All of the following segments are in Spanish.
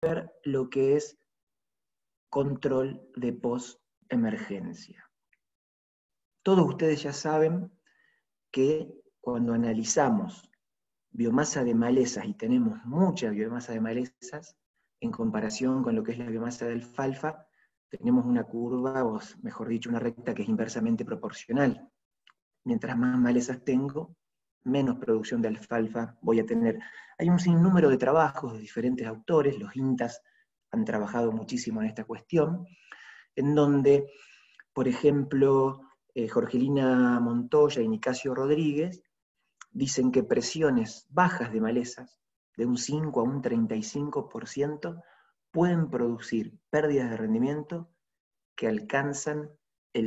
ver lo que es control de post-emergencia. Todos ustedes ya saben que cuando analizamos biomasa de malezas, y tenemos mucha biomasa de malezas, en comparación con lo que es la biomasa de alfalfa, tenemos una curva, o mejor dicho, una recta que es inversamente proporcional. Mientras más malezas tengo, menos producción de alfalfa voy a tener. Hay un sinnúmero de trabajos de diferentes autores, los INTAs han trabajado muchísimo en esta cuestión, en donde, por ejemplo, Jorgelina Montoya y Nicasio Rodríguez dicen que presiones bajas de malezas, de un 5 a un 35%, pueden producir pérdidas de rendimiento que alcanzan el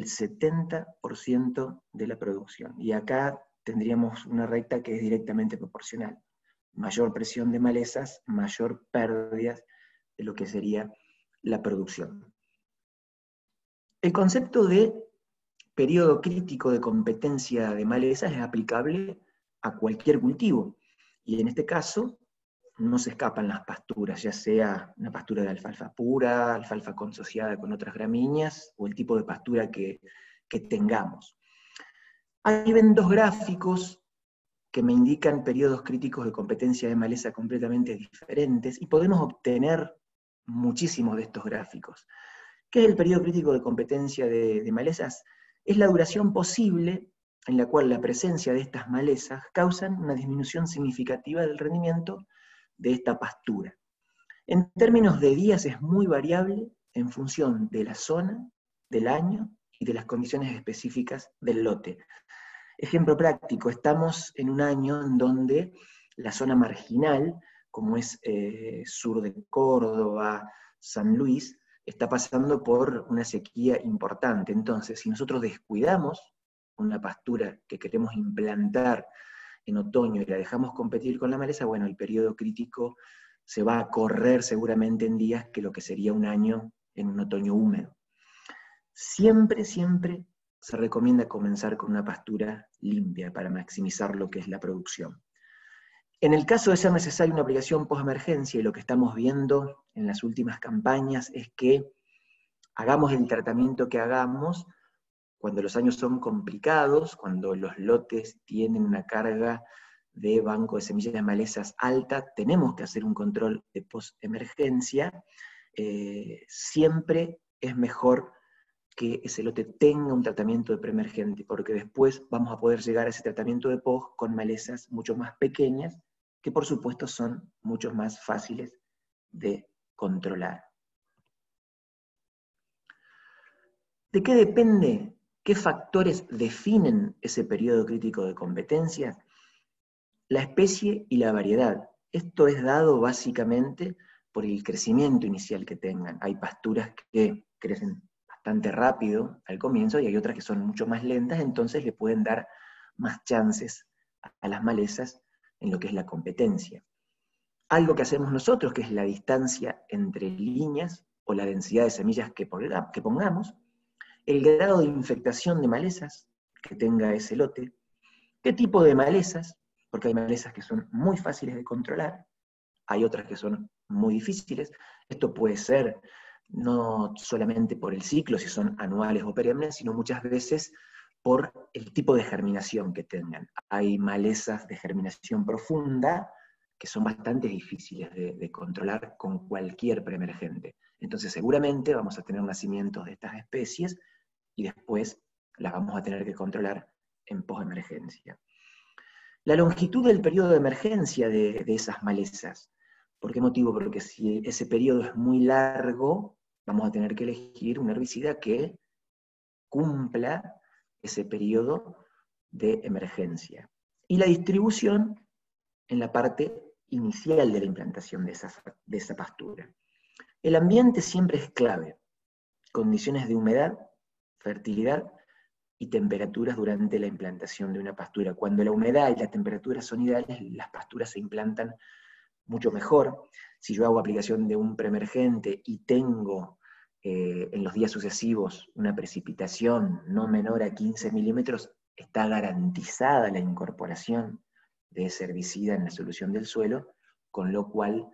70% de la producción. Y acá tendríamos una recta que es directamente proporcional. Mayor presión de malezas, mayor pérdidas de lo que sería la producción. El concepto de periodo crítico de competencia de malezas es aplicable a cualquier cultivo. Y en este caso, no se escapan las pasturas, ya sea una pastura de alfalfa pura, alfalfa consociada con otras gramíneas, o el tipo de pastura que tengamos. Ahí ven dos gráficos que me indican periodos críticos de competencia de maleza completamente diferentes, y podemos obtener muchísimos de estos gráficos. ¿Qué es el periodo crítico de competencia de malezas? Es la duración posible en la cual la presencia de estas malezas causan una disminución significativa del rendimiento de esta pastura. En términos de días es muy variable en función de la zona, del año y de las condiciones específicas del lote. Ejemplo práctico, estamos en un año en donde la zona marginal, como es sur de Córdoba, San Luis, está pasando por una sequía importante. Entonces, si nosotros descuidamos una pastura que queremos implantar en otoño y la dejamos competir con la maleza, bueno, el periodo crítico se va a correr seguramente en días que lo que sería un año en un otoño húmedo. Siempre, siempre se recomienda comenzar con una pastura limpia para maximizar lo que es la producción. En el caso de ser necesaria una aplicación post-emergencia, y lo que estamos viendo en las últimas campañas es que hagamos el tratamiento que hagamos, cuando los años son complicados, cuando los lotes tienen una carga de banco de semillas de malezas alta, tenemos que hacer un control de post-emergencia. Siempre es mejor que ese lote tenga un tratamiento de preemergente, porque después vamos a poder llegar a ese tratamiento de post con malezas mucho más pequeñas, que por supuesto son mucho más fáciles de controlar. ¿De qué depende? ¿Qué factores definen ese periodo crítico de competencia? La especie y la variedad. Esto es dado básicamente por el crecimiento inicial que tengan. Hay pasturas que crecen bastante rápido al comienzo y hay otras que son mucho más lentas, entonces le pueden dar más chances a las malezas en lo que es la competencia. Algo que hacemos nosotros, que es la distancia entre líneas o la densidad de semillas que pongamos, el grado de infectación de malezas que tenga ese lote, qué tipo de malezas, porque hay malezas que son muy fáciles de controlar, hay otras que son muy difíciles. Esto puede ser no solamente por el ciclo, si son anuales o perennes, sino muchas veces por el tipo de germinación que tengan. Hay malezas de germinación profunda que son bastante difíciles de controlar con cualquier preemergente. Entonces seguramente vamos a tener nacimientos de estas especies y después las vamos a tener que controlar en postemergencia. La longitud del periodo de emergencia de esas malezas. ¿Por qué motivo? Porque si ese periodo es muy largo, vamos a tener que elegir un herbicida que cumpla ese periodo de emergencia. Y la distribución en la parte inicial de la implantación de esa pastura. El ambiente siempre es clave. Condiciones de humedad, fertilidad y temperaturas durante la implantación de una pastura. Cuando la humedad y la temperatura son ideales, las pasturas se implantan mucho mejor. Si yo hago aplicación de un preemergente y tengo en los días sucesivos una precipitación no menor a 15 milímetros, está garantizada la incorporación de ese herbicida en la solución del suelo, con lo cual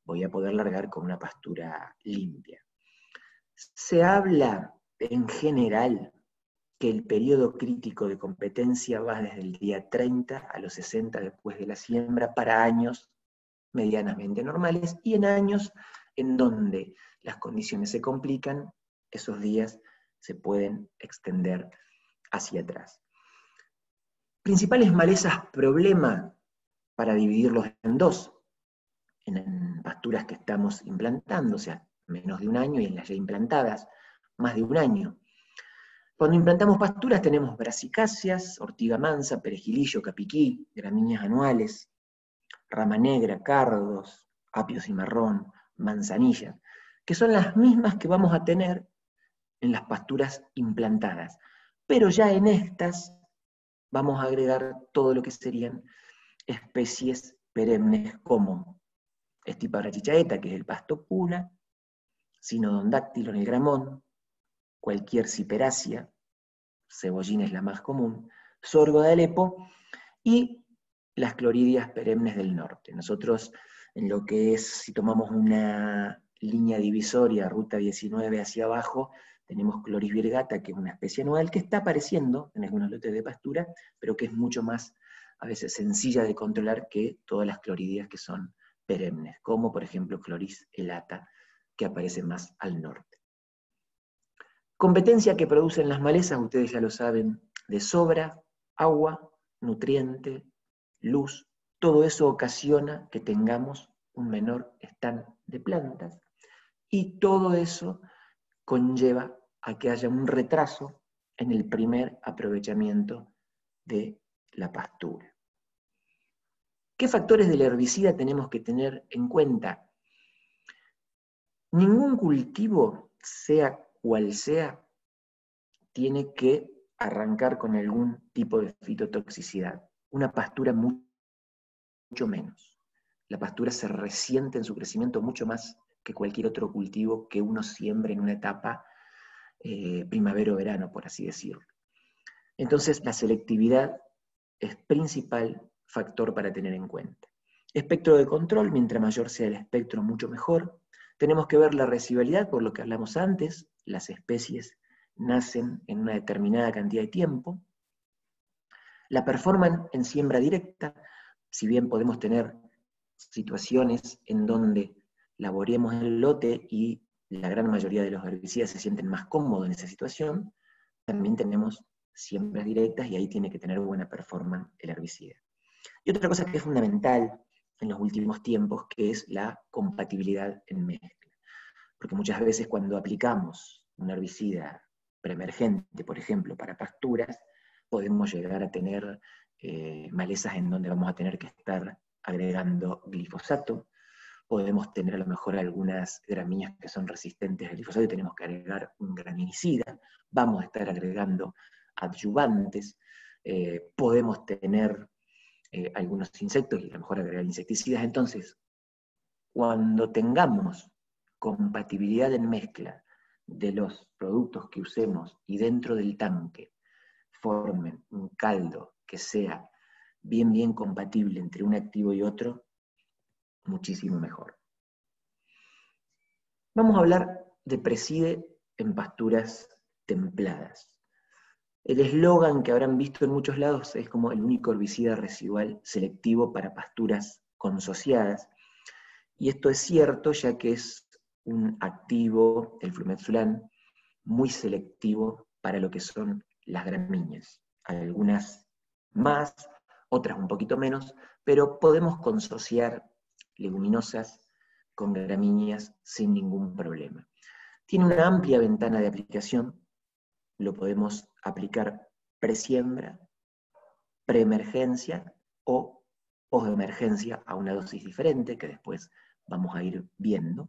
voy a poder largar con una pastura limpia. Se habla en general que el periodo crítico de competencia va desde el día 30 a los 60 después de la siembra para años medianamente normales, y en años en donde las condiciones se complican, esos días se pueden extender hacia atrás. Principales malezas problema para dividirlos en dos, en pasturas que estamos implantando, o sea, menos de un año, y en las ya implantadas, más de un año. Cuando implantamos pasturas tenemos brasicáceas, ortiga mansa, perejilillo, capiquí, gramíneas anuales, rama negra, cardos, apio cimarrón, manzanilla, que son las mismas que vamos a tener en las pasturas implantadas. Pero ya en estas vamos a agregar todo lo que serían especies perennes como Stipa chichaeta, que es el pasto puna, Sinodondáctilo en el gramón, cualquier ciperácea, cebollín es la más común, sorgo de Alepo y las cloridias perennes del norte. Nosotros, en lo que es, si tomamos una línea divisoria, ruta 19 hacia abajo, tenemos Chloris virgata, que es una especie anual que está apareciendo en algunos lotes de pastura, pero que es mucho más, a veces, sencilla de controlar que todas las cloridias que son perennes, como por ejemplo Chloris elata, que aparece más al norte. Competencia que producen las malezas, ustedes ya lo saben, de sobra, agua, nutriente, luz, todo eso ocasiona que tengamos un menor stand de plantas, y todo eso conlleva a que haya un retraso en el primer aprovechamiento de la pastura. ¿Qué factores del herbicida tenemos que tener en cuenta? Ningún cultivo, sea cual sea, tiene que arrancar con algún tipo de fitotoxicidad. Una pastura mucho menos. La pastura se resiente en su crecimiento mucho más que cualquier otro cultivo que uno siembre en una etapa primavera-verano, por así decirlo. Entonces, la selectividad es principal factor para tener en cuenta. Espectro de control, mientras mayor sea el espectro, mucho mejor. Tenemos que ver la residualidad, por lo que hablamos antes, las especies nacen en una determinada cantidad de tiempo. La performance en siembra directa, si bien podemos tener situaciones en donde laboremos el lote y la gran mayoría de los herbicidas se sienten más cómodos en esa situación, también tenemos siembras directas y ahí tiene que tener buena performance el herbicida. Y otra cosa que es fundamental en los últimos tiempos, que es la compatibilidad en mezcla. Porque muchas veces cuando aplicamos un herbicida preemergente, por ejemplo, para pasturas, podemos llegar a tener malezas en donde vamos a tener que estar agregando glifosato, podemos tener a lo mejor algunas gramíneas que son resistentes al glifosato y tenemos que agregar un graminicida, vamos a estar agregando adyuvantes, podemos tener algunos insectos y a lo mejor agregar insecticidas. Entonces, cuando tengamos compatibilidad en mezcla de los productos que usemos y dentro del tanque formen un caldo que sea bien compatible entre un activo y otro, muchísimo mejor. Vamos a hablar de Preside en pasturas templadas. El eslogan que habrán visto en muchos lados es como el único herbicida residual selectivo para pasturas consociadas. Y esto es cierto, ya que es un activo, el flumethulán, muy selectivo para lo que son las gramíneas. Algunas más, otras un poquito menos, pero podemos consociar leguminosas con gramíneas sin ningún problema. Tiene una amplia ventana de aplicación, lo podemos aplicar presiembra, preemergencia o postemergencia a una dosis diferente, que después vamos a ir viendo.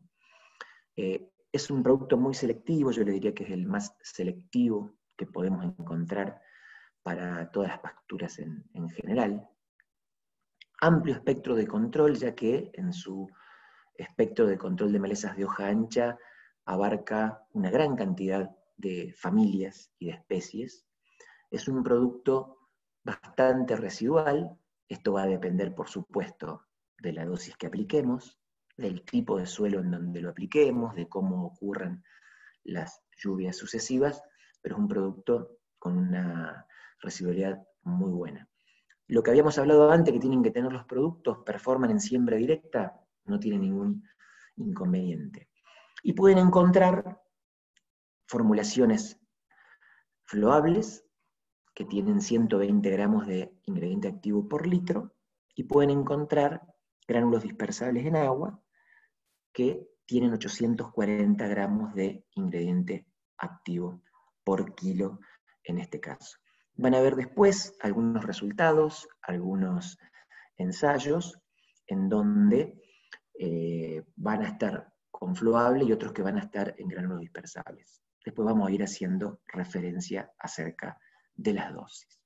Es un producto muy selectivo, yo le diría que es el más selectivo que podemos encontrar para todas las pasturas en general. Amplio espectro de control, ya que en su espectro de control de malezas de hoja ancha abarca una gran cantidad de familias y de especies. Es un producto bastante residual, esto va a depender, por supuesto, de la dosis que apliquemos, del tipo de suelo en donde lo apliquemos, de cómo ocurren las lluvias sucesivas, pero es un producto con una residualidad muy buena. Lo que habíamos hablado antes, que tienen que tener los productos, performan en siembra directa, no tiene ningún inconveniente. Y pueden encontrar formulaciones floables, que tienen 120 gramos de ingrediente activo por litro, y pueden encontrar gránulos dispersables en agua, que tienen 840 gramos de ingrediente activo por kilo en este caso. Van a ver después algunos resultados, algunos ensayos, en donde van a estar con floable y otros que van a estar en gránulos dispersables. Después vamos a ir haciendo referencia acerca de las dosis.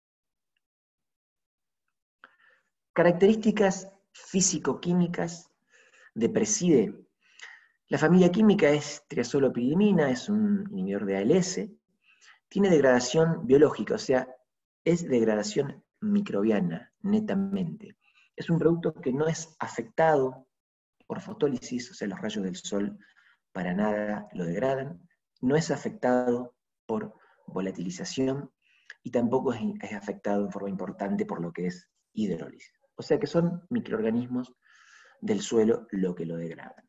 Características físico-químicas de Preside. La familia química es triazolopyridimina, es un inhibidor de ALS, tiene degradación biológica, o sea, es degradación microbiana, netamente. Es un producto que no es afectado por fotólisis, o sea, los rayos del sol para nada lo degradan, no es afectado por volatilización y tampoco es afectado en forma importante por lo que es hidrólisis. O sea que son microorganismos del suelo lo que lo degradan.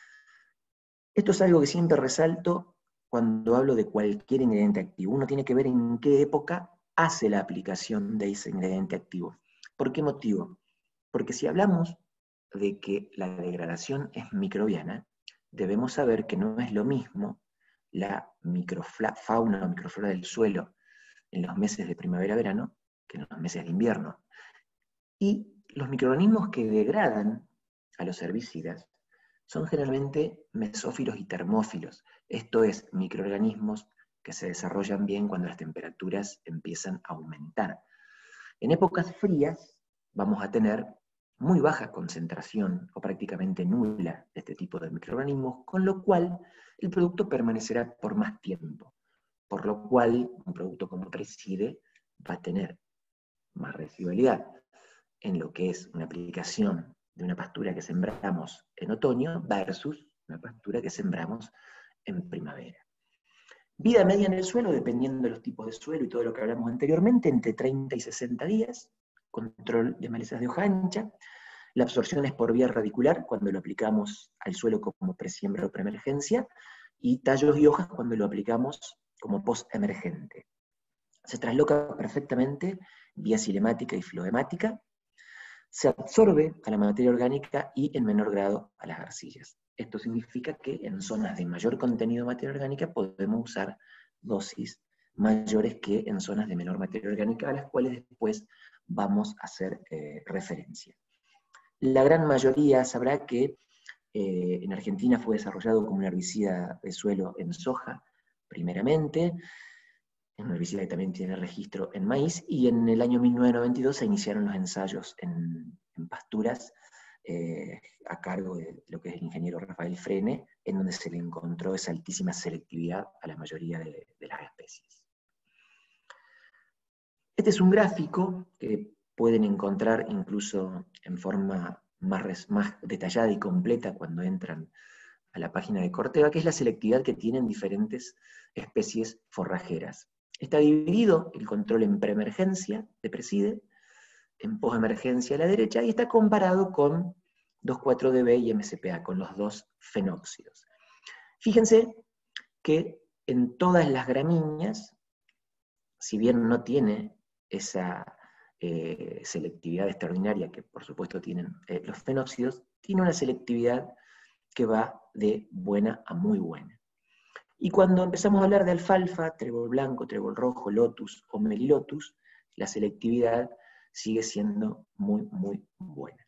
Esto es algo que siempre resalto cuando hablo de cualquier ingrediente activo. Uno tiene que ver en qué época hace la aplicación de ese ingrediente activo. ¿Por qué motivo? Porque si hablamos de que la degradación es microbiana, debemos saber que no es lo mismo la microfauna o microflora del suelo en los meses de primavera-verano que en los meses de invierno. Y los microorganismos que degradan a los herbicidas son generalmente mesófilos y termófilos, esto es, microorganismos que se desarrollan bien cuando las temperaturas empiezan a aumentar. En épocas frías vamos a tener muy baja concentración o prácticamente nula de este tipo de microorganismos, con lo cual el producto permanecerá por más tiempo, por lo cual un producto como Preside va a tener más residualidad en lo que es una aplicación de una pastura que sembramos en otoño versus una pastura que sembramos en primavera. Vida media en el suelo, dependiendo de los tipos de suelo y todo lo que hablamos anteriormente, entre 30 y 60 días, control de malezas de hoja ancha. La absorción es por vía radicular, cuando lo aplicamos al suelo como presiembra o preemergencia, y tallos y hojas cuando lo aplicamos como post-emergente. Se trasloca perfectamente vía cinemática y floemática, se absorbe a la materia orgánica y en menor grado a las arcillas. Esto significa que en zonas de mayor contenido de materia orgánica podemos usar dosis mayores que en zonas de menor materia orgánica, a las cuales después vamos a hacer referencia. La gran mayoría sabrá que en Argentina fue desarrollado como un herbicida de suelo en soja, primeramente, es un herbicida que también tiene registro en maíz, y en el año 1992 se iniciaron los ensayos en pasturas a cargo de lo que es el ingeniero Rafael Frene, en donde se le encontró esa altísima selectividad a la mayoría de las especies. Este es un gráfico que pueden encontrar incluso en forma más detallada y completa cuando entran a la página de Corteva, que es la selectividad que tienen diferentes especies forrajeras. Está dividido el control en preemergencia de Preside, en posemergencia a la derecha, y está comparado con 2,4-DB y MCPA, con los dos fenóxidos. Fíjense que en todas las gramíneas, si bien no tiene esa selectividad extraordinaria que por supuesto tienen los fenóxidos, tiene una selectividad que va de buena a muy buena. Y cuando empezamos a hablar de alfalfa, trébol blanco, trébol rojo, lotus o melilotus, la selectividad sigue siendo muy, muy buena.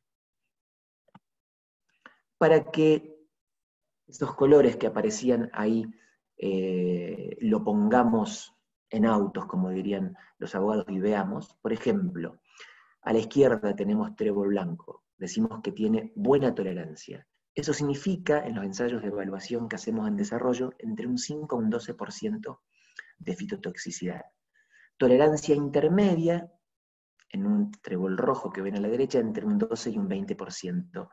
Para que esos colores que aparecían ahí lo pongamos en autos, como dirían los abogados, y veamos, por ejemplo, a la izquierda tenemos trébol blanco, decimos que tiene buena tolerancia. Eso significa, en los ensayos de evaluación que hacemos en desarrollo, entre un 5 a un 12% de fitotoxicidad. Tolerancia intermedia, en un trébol rojo que ven a la derecha, entre un 12 y un 20%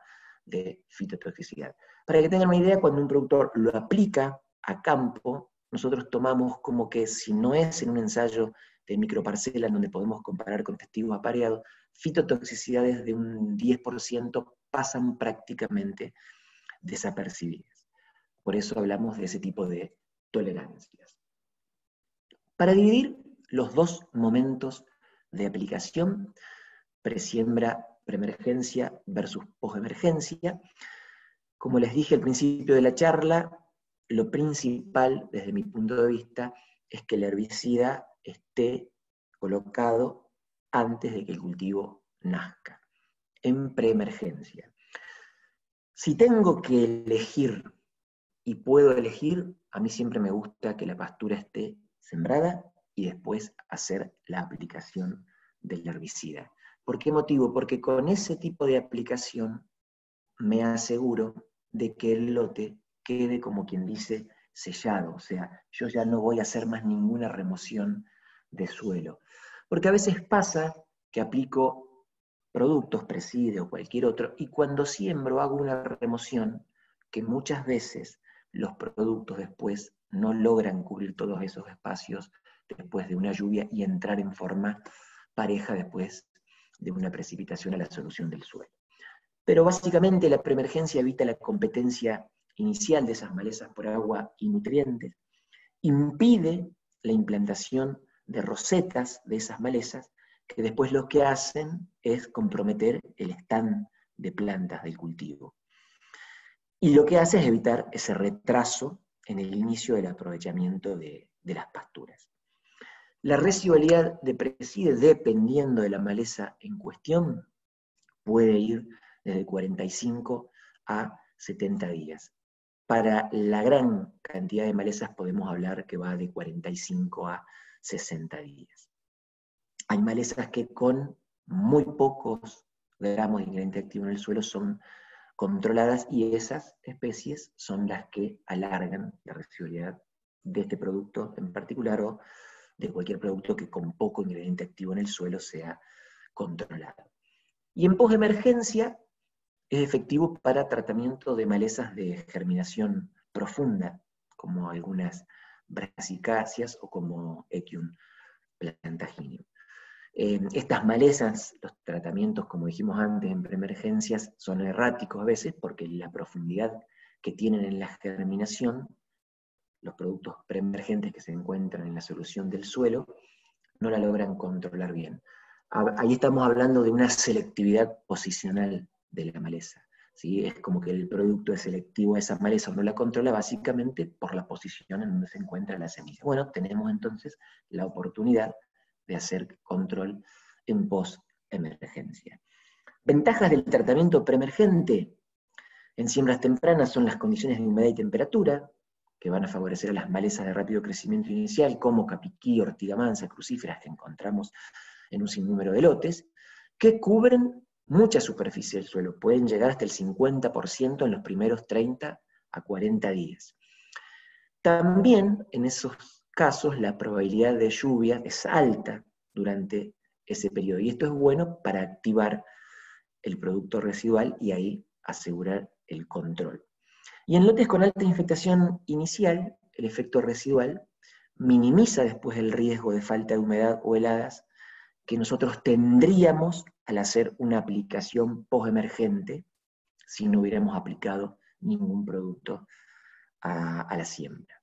de fitotoxicidad. Para que tengan una idea, cuando un productor lo aplica a campo, nosotros tomamos como que si no es en un ensayo de microparcela en donde podemos comparar con testigos apareados, fitotoxicidades de un 10% pasan prácticamente desapercibidas. Por eso hablamos de ese tipo de tolerancias. Para dividir los dos momentos de aplicación, presiembra, preemergencia versus postemergencia, como les dije al principio de la charla, lo principal, desde mi punto de vista, es que el herbicida esté colocado antes de que el cultivo nazca, en preemergencia. Si tengo que elegir y puedo elegir, a mí siempre me gusta que la pastura esté sembrada y después hacer la aplicación del herbicida. ¿Por qué motivo? Porque con ese tipo de aplicación me aseguro de que el lote quede, como quien dice, sellado. O sea, yo ya no voy a hacer más ninguna remoción de suelo. Porque a veces pasa que aplico productos, Preside o cualquier otro, y cuando siembro hago una remoción que muchas veces los productos después no logran cubrir todos esos espacios después de una lluvia y entrar en forma pareja después de una precipitación a la solución del suelo. Pero básicamente la preemergencia evita la competencia inicial de esas malezas por agua y nutrientes, impide la implantación de rosetas de esas malezas, que después lo que hacen es comprometer el stand de plantas del cultivo. Y lo que hace es evitar ese retraso en el inicio del aprovechamiento de las pasturas. La residualidad de Preside, dependiendo de la maleza en cuestión, puede ir desde 45 a 70 días. Para la gran cantidad de malezas podemos hablar que va de 45 a 60 días. Hay malezas que con muy pocos gramos de ingrediente activo en el suelo son controladas y esas especies son las que alargan la residualidad de este producto en particular o de cualquier producto que con poco ingrediente activo en el suelo sea controlado. Y en postemergencia es efectivo para tratamiento de malezas de germinación profunda, como algunas brasicáceas o como Echium plantaginum. Estas malezas, los tratamientos, como dijimos antes, en preemergencias, son erráticos a veces porque la profundidad que tienen en la germinación, los productos preemergentes que se encuentran en la solución del suelo, no la logran controlar bien. Ahí estamos hablando de una selectividad posicional de la maleza. ¿Sí? Es como que el producto es selectivo a esa maleza o no la controla básicamente por la posición en donde se encuentra la semilla. Bueno, tenemos entonces la oportunidad de hacer control en post-emergencia. Ventajas del tratamiento preemergente en siembras tempranas son las condiciones de humedad y temperatura, que van a favorecer a las malezas de rápido crecimiento inicial, como capiquí, ortiga mansa, crucíferas, que encontramos en un sinnúmero de lotes, que cubren mucha superficie del suelo, pueden llegar hasta el 50% en los primeros 30 a 40 días. También en esos casos la probabilidad de lluvia es alta durante ese periodo, y esto es bueno para activar el producto residual y ahí asegurar el control. Y en lotes con alta infestación inicial, el efecto residual minimiza después el riesgo de falta de humedad o heladas que nosotros tendríamos al hacer una aplicación postemergente si no hubiéramos aplicado ningún producto a la siembra.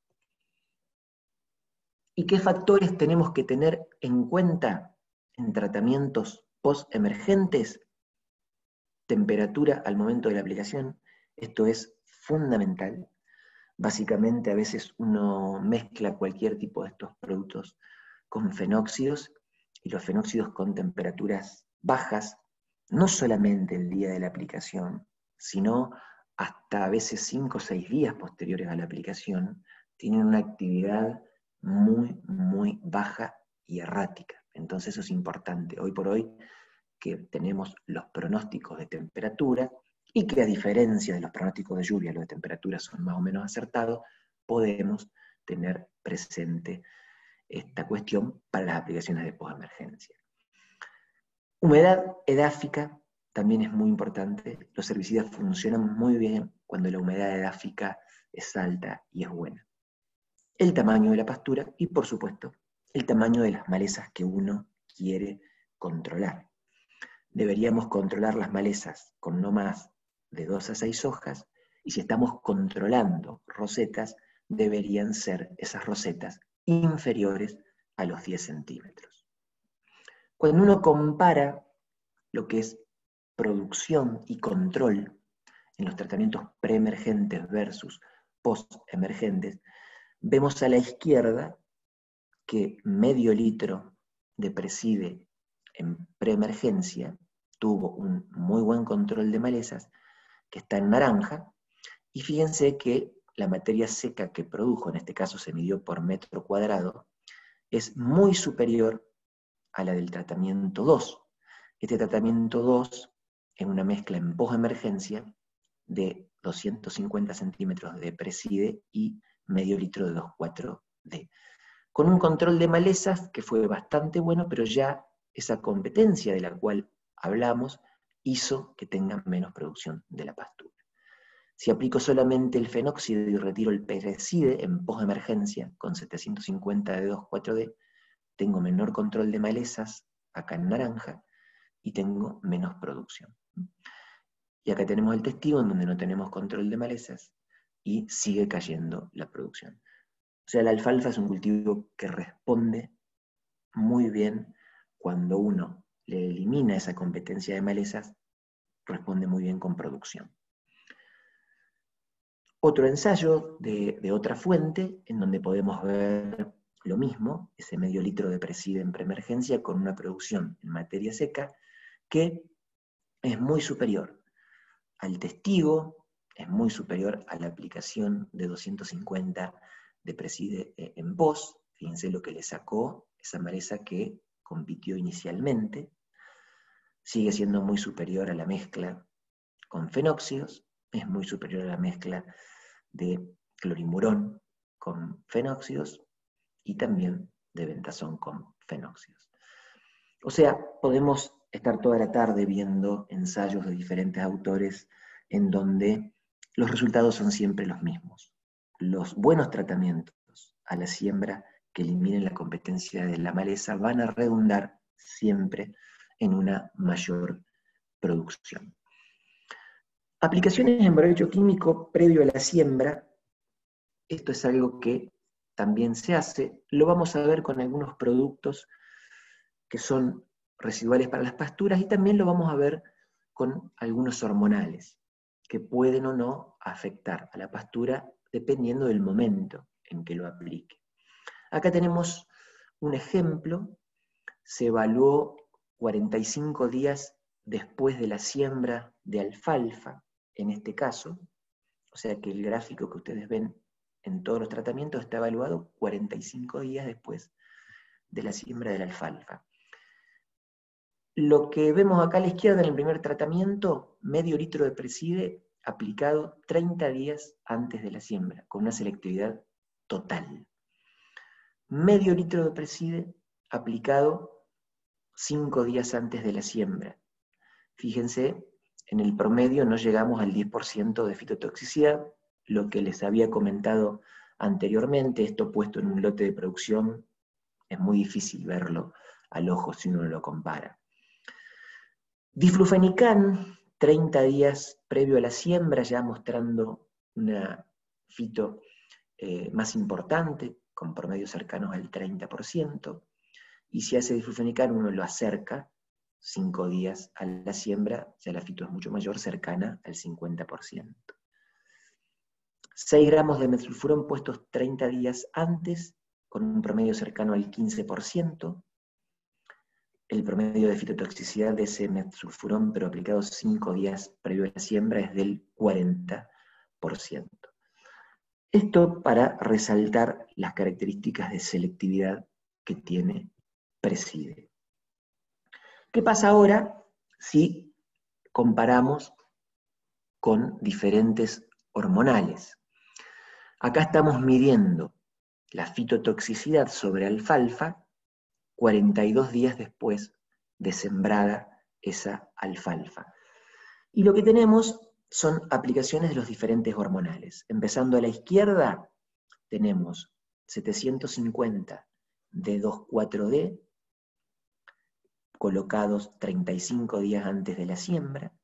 ¿Y qué factores tenemos que tener en cuenta en tratamientos postemergentes? Temperatura al momento de la aplicación, esto es fundamental. Básicamente a veces uno mezcla cualquier tipo de estos productos con fenóxidos, y los fenóxidos con temperaturas bajas, no solamente el día de la aplicación, sino hasta a veces 5 o 6 días posteriores a la aplicación, tienen una actividad muy, muy baja y errática. Entonces eso es importante. Hoy por hoy que tenemos los pronósticos de temperatura, y que a diferencia de los pronósticos de lluvia, los de temperatura son más o menos acertados, podemos tener presente esta cuestión para las aplicaciones de postemergencia. Humedad edáfica también es muy importante, los herbicidas funcionan muy bien cuando la humedad edáfica es alta y es buena. El tamaño de la pastura y, por supuesto, el tamaño de las malezas que uno quiere controlar. Deberíamos controlar las malezas con no más de 2 a 6 hojas, y si estamos controlando rosetas, deberían ser esas rosetas inferiores a los 10 centímetros. Cuando uno compara lo que es producción y control en los tratamientos preemergentes versus postemergentes, vemos a la izquierda que medio litro de Preside en preemergencia tuvo un muy buen control de malezas, que está en naranja, y fíjense que la materia seca que produjo, en este caso se midió por metro cuadrado, es muy superior a la del tratamiento 2. Este tratamiento 2 es una mezcla en postemergencia de 250 centímetros de Preside y medio litro de 2,4-D. Con un control de malezas que fue bastante bueno, pero ya esa competencia de la cual hablamos hizo que tengan menos producción de la pastura. Si aplico solamente el fenóxido y retiro el Preside en postemergencia con 750 de 2,4-D, tengo menor control de malezas acá en naranja y tengo menos producción. Y acá tenemos el testigo en donde no tenemos control de malezas y sigue cayendo la producción. O sea, la alfalfa es un cultivo que responde muy bien cuando uno le elimina esa competencia de malezas, responde muy bien con producción. Otro ensayo de otra fuente, en donde podemos ver lo mismo, ese medio litro de Preside en preemergencia con una producción en materia seca que es muy superior al testigo, es muy superior a la aplicación de 250 de Preside en pos. Fíjense lo que le sacó esa maleza que compitió inicialmente. Sigue siendo muy superior a la mezcla con fenóxidos, es muy superior a la mezcla de clorimurón con fenóxidos y también de ventazón con fenóxidos. O sea, podemos estar toda la tarde viendo ensayos de diferentes autores en donde los resultados son siempre los mismos. Los buenos tratamientos a la siembra que eliminen la competencia de la maleza van a redundar siempre en una mayor producción. Aplicaciones en barbecho químico previo a la siembra, esto es algo que también se hace, lo vamos a ver con algunos productos que son residuales para las pasturas y también lo vamos a ver con algunos hormonales que pueden o no afectar a la pastura dependiendo del momento en que lo aplique. Acá tenemos un ejemplo, se evaluó 45 días después de la siembra de alfalfa, en este caso, o sea que el gráfico que ustedes ven en todos los tratamientos está evaluado 45 días después de la siembra de la alfalfa. Lo que vemos acá a la izquierda en el primer tratamiento, medio litro de Preside aplicado 30 días antes de la siembra, con una selectividad total. Medio litro de Preside aplicado 5 días antes de la siembra. Fíjense, en el promedio no llegamos al 10% de fitotoxicidad, lo que les había comentado anteriormente, esto puesto en un lote de producción, es muy difícil verlo al ojo si uno lo compara. Diflufenican, 30 días previo a la siembra, ya mostrando una fito más importante, con promedios cercanos al 30%, y si hace diflufenican uno lo acerca 5 días a la siembra, ya la fito es mucho mayor, cercana al 50%. 6 gramos de metsulfurón puestos 30 días antes, con un promedio cercano al 15%. El promedio de fitotoxicidad de ese metsulfurón, pero aplicado 5 días previo a la siembra, es del 40%. Esto para resaltar las características de selectividad que tiene Preside. ¿Qué pasa ahora si comparamos con diferentes hormonales? Acá estamos midiendo la fitotoxicidad sobre alfalfa 42 días después de sembrada esa alfalfa. Y lo que tenemos son aplicaciones de los diferentes hormonales. Empezando a la izquierda, tenemos 750 de 2,4-D, colocados 35 días antes de la siembra,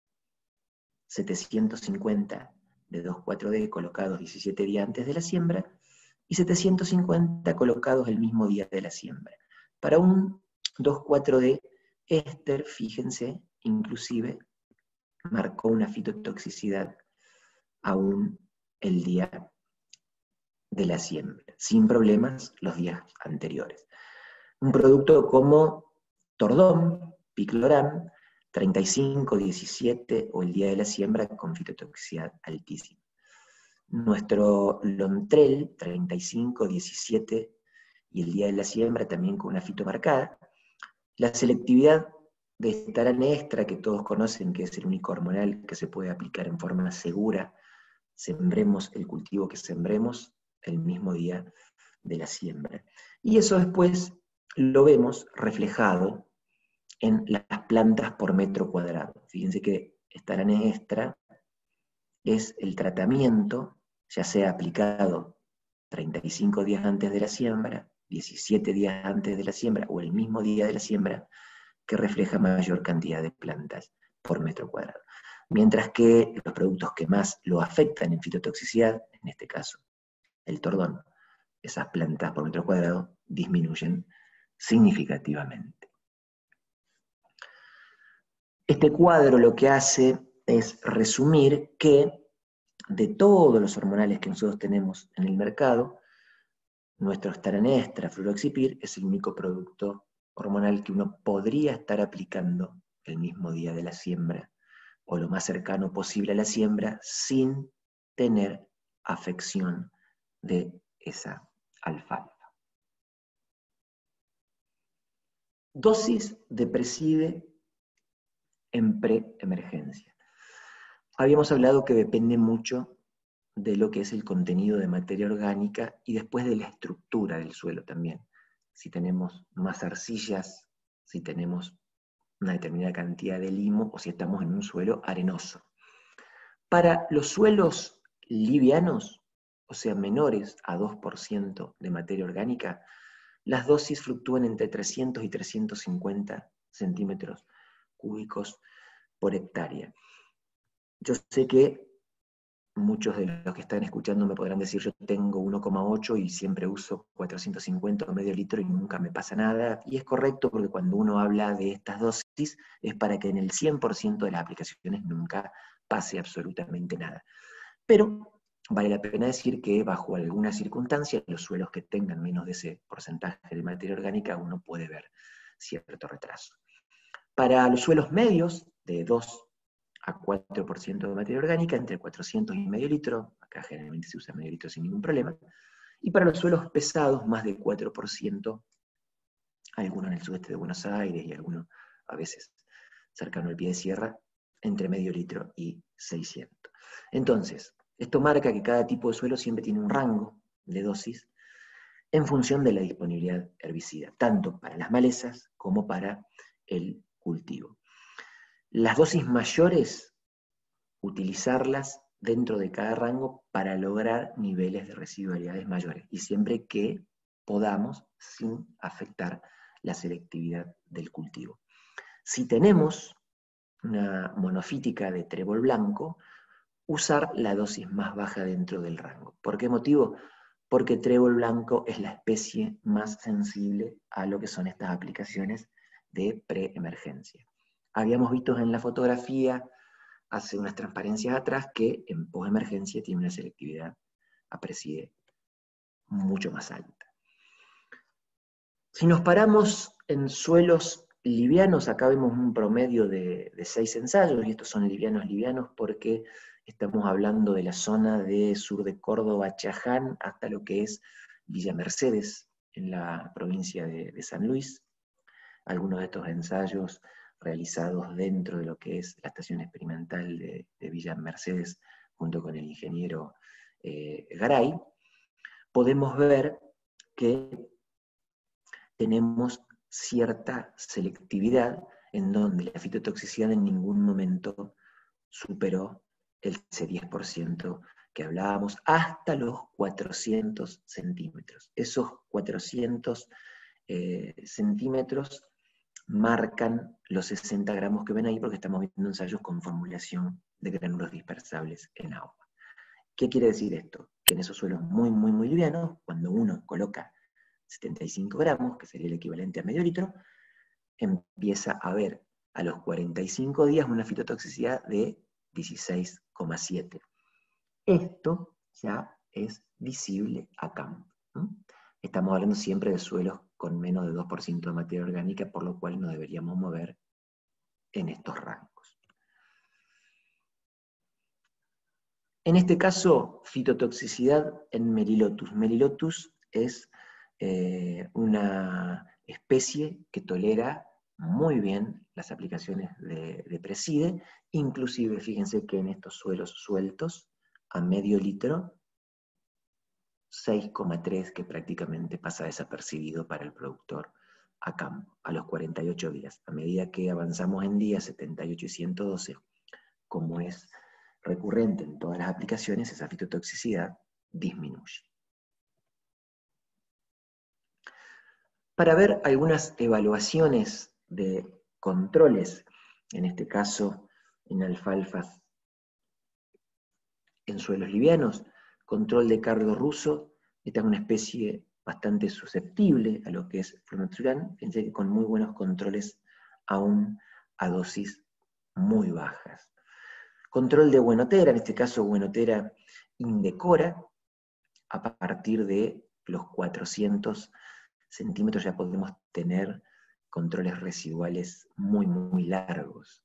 750 de 2,4-D colocados 17 días antes de la siembra, y 750 colocados el mismo día de la siembra. Para un 2,4-D, éster, fíjense, inclusive marcó una fitotoxicidad aún el día de la siembra, sin problemas los días anteriores. Un producto como Tordón, Picloram, 35, 17 o el día de la siembra con fitotoxicidad altísima. Nuestro Lontrel, 35, 17 y el día de la siembra también con una fito marcada. La selectividad de Starán Extra, que todos conocen que es el único hormonal que se puede aplicar en forma segura, sembremos el cultivo que sembremos el mismo día de la siembra. Y eso después lo vemos reflejado en las plantas por metro cuadrado. Fíjense que Starán Extra es el tratamiento, ya sea aplicado 35 días antes de la siembra, 17 días antes de la siembra o el mismo día de la siembra, que refleja mayor cantidad de plantas por metro cuadrado. Mientras que los productos que más lo afectan en fitotoxicidad, en este caso el Tordón, esas plantas por metro cuadrado disminuyen significativamente. Este cuadro lo que hace es resumir que de todos los hormonales que nosotros tenemos en el mercado, nuestro Starán Extra, Fluroxipir, es el único producto hormonal que uno podría estar aplicando el mismo día de la siembra, o lo más cercano posible a la siembra, sin tener afección de esa alfalfa. Dosis de Preside en preemergencia. Habíamos hablado que depende mucho de lo que es el contenido de materia orgánica y después de la estructura del suelo también. Si tenemos más arcillas, si tenemos una determinada cantidad de limo o si estamos en un suelo arenoso. Para los suelos livianos, o sea, menores a 2% de materia orgánica, las dosis fluctúan entre 300 y 350 centímetros cúbicos por hectárea. Yo sé que muchos de los que están escuchando me podrán decir, yo tengo 1,8 y siempre uso 450 o medio litro y nunca me pasa nada. Y es correcto porque cuando uno habla de estas dosis es para que en el 100% de las aplicaciones nunca pase absolutamente nada. Pero vale la pena decir que bajo algunas circunstancias, los suelos que tengan menos de ese porcentaje de materia orgánica, uno puede ver cierto retraso. Para los suelos medios, de 2 a 4% de materia orgánica, entre 400 y medio litro, acá generalmente se usa medio litro sin ningún problema, y para los suelos pesados, más de 4%, algunos en el sudeste de Buenos Aires y algunos a veces cercano al pie de sierra, entre medio litro y 600. Entonces, esto marca que cada tipo de suelo siempre tiene un rango de dosis en función de la disponibilidad herbicida, tanto para las malezas como para el cultivo. Las dosis mayores, utilizarlas dentro de cada rango para lograr niveles de residualidades mayores, y siempre que podamos, sin afectar la selectividad del cultivo. Si tenemos una monofítica de trébol blanco, usar la dosis más baja dentro del rango. ¿Por qué motivo? Porque trébol blanco es la especie más sensible a lo que son estas aplicaciones de preemergencia. Habíamos visto en la fotografía hace unas transparencias atrás que en posemergencia tiene una selectividad a Preside mucho más alta. Si nos paramos en suelos livianos, acá vemos un promedio de 6 ensayos, y estos son livianos porque estamos hablando de la zona de sur de Córdoba, Chaján, hasta lo que es Villa Mercedes, en la provincia de San Luis. Algunos de estos ensayos realizados dentro de lo que es la estación experimental de Villa Mercedes, junto con el ingeniero Garay, podemos ver que tenemos cierta selectividad en donde la fitotoxicidad en ningún momento superó ese 10% que hablábamos, hasta los 400 centímetros. Esos 400 centímetros marcan los 60 gramos que ven ahí, porque estamos viendo ensayos con formulación de granulos dispersables en agua. ¿Qué quiere decir esto? Que en esos suelos muy, muy, muy livianos, cuando uno coloca 75 gramos, que sería el equivalente a medio litro, empieza a ver a los 45 días una fitotoxicidad de 16,7. Esto ya es visible a campo. Estamos hablando siempre de suelos con menos de 2% de materia orgánica, por lo cual nos deberíamos mover en estos rangos. En este caso, fitotoxicidad en Melilotus. Melilotus es una especie que tolera muy bien las aplicaciones de Preside, inclusive fíjense que en estos suelos sueltos, a medio litro, 6,3, que prácticamente pasa desapercibido para el productor a campo, a los 48 días. A medida que avanzamos en días 78 y 112, como es recurrente en todas las aplicaciones, esa fitotoxicidad disminuye. Para ver algunas evaluaciones de controles, en este caso en alfalfas en suelos livianos, control de cardo ruso, esta es una especie bastante susceptible a lo que es flumethrilán, fíjense que con muy buenos controles aún a dosis muy bajas. Control de Buenotera, en este caso Buenotera indecora, a partir de los 400 centímetros ya podemos tener controles residuales muy, muy largos.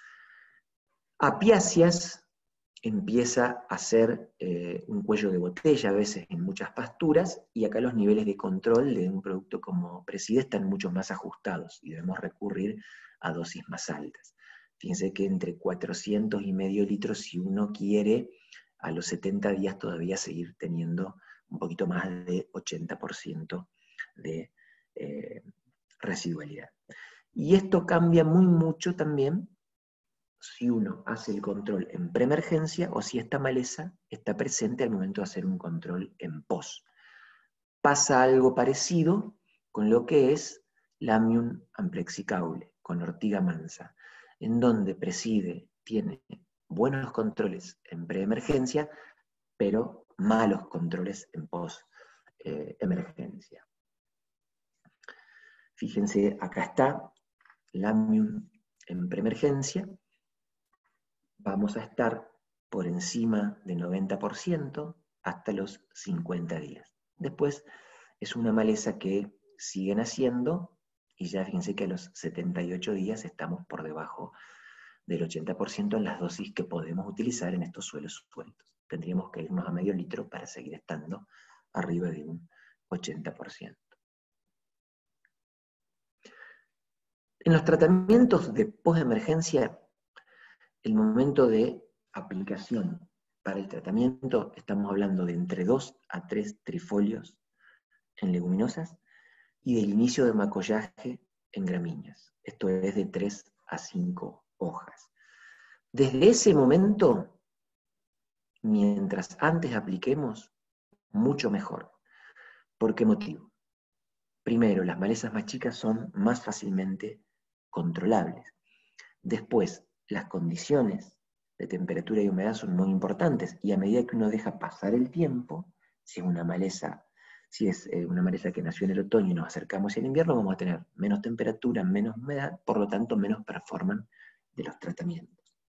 Apiáceas empieza a ser un cuello de botella a veces en muchas pasturas, y acá los niveles de control de un producto como Preside están mucho más ajustados y debemos recurrir a dosis más altas. Fíjense que entre 400 y medio litros, si uno quiere a los 70 días todavía seguir teniendo un poquito más de 80% de residualidad. Y esto cambia muy mucho también si uno hace el control en preemergencia o si esta maleza está presente al momento de hacer un control en pos. Pasa algo parecido con lo que es Lamium amplexicaule, con ortiga mansa, en donde Preside tiene buenos controles en preemergencia, pero malos controles en pos-emergencia. Fíjense, acá está Lamium en preemergencia. Vamos a estar por encima de 90% hasta los 50 días. Después es una maleza que sigue naciendo y ya fíjense que a los 78 días estamos por debajo del 80% en las dosis que podemos utilizar en estos suelos sueltos. Tendríamos que irnos a medio litro para seguir estando arriba de un 80%. En los tratamientos de postemergencia, el momento de aplicación para el tratamiento, estamos hablando de entre 2 a 3 trifolios en leguminosas y del inicio de macollaje en gramíneas. Esto es de 3 a 5 hojas. Desde ese momento, mientras antes apliquemos, mucho mejor. ¿Por qué motivo? Primero, las malezas más chicas son más fácilmente controlables. Después, las condiciones de temperatura y humedad son muy importantes, y a medida que uno deja pasar el tiempo, si es una maleza que nació en el otoño y nos acercamos al invierno, vamos a tener menos temperatura, menos humedad, por lo tanto menos performance de los tratamientos.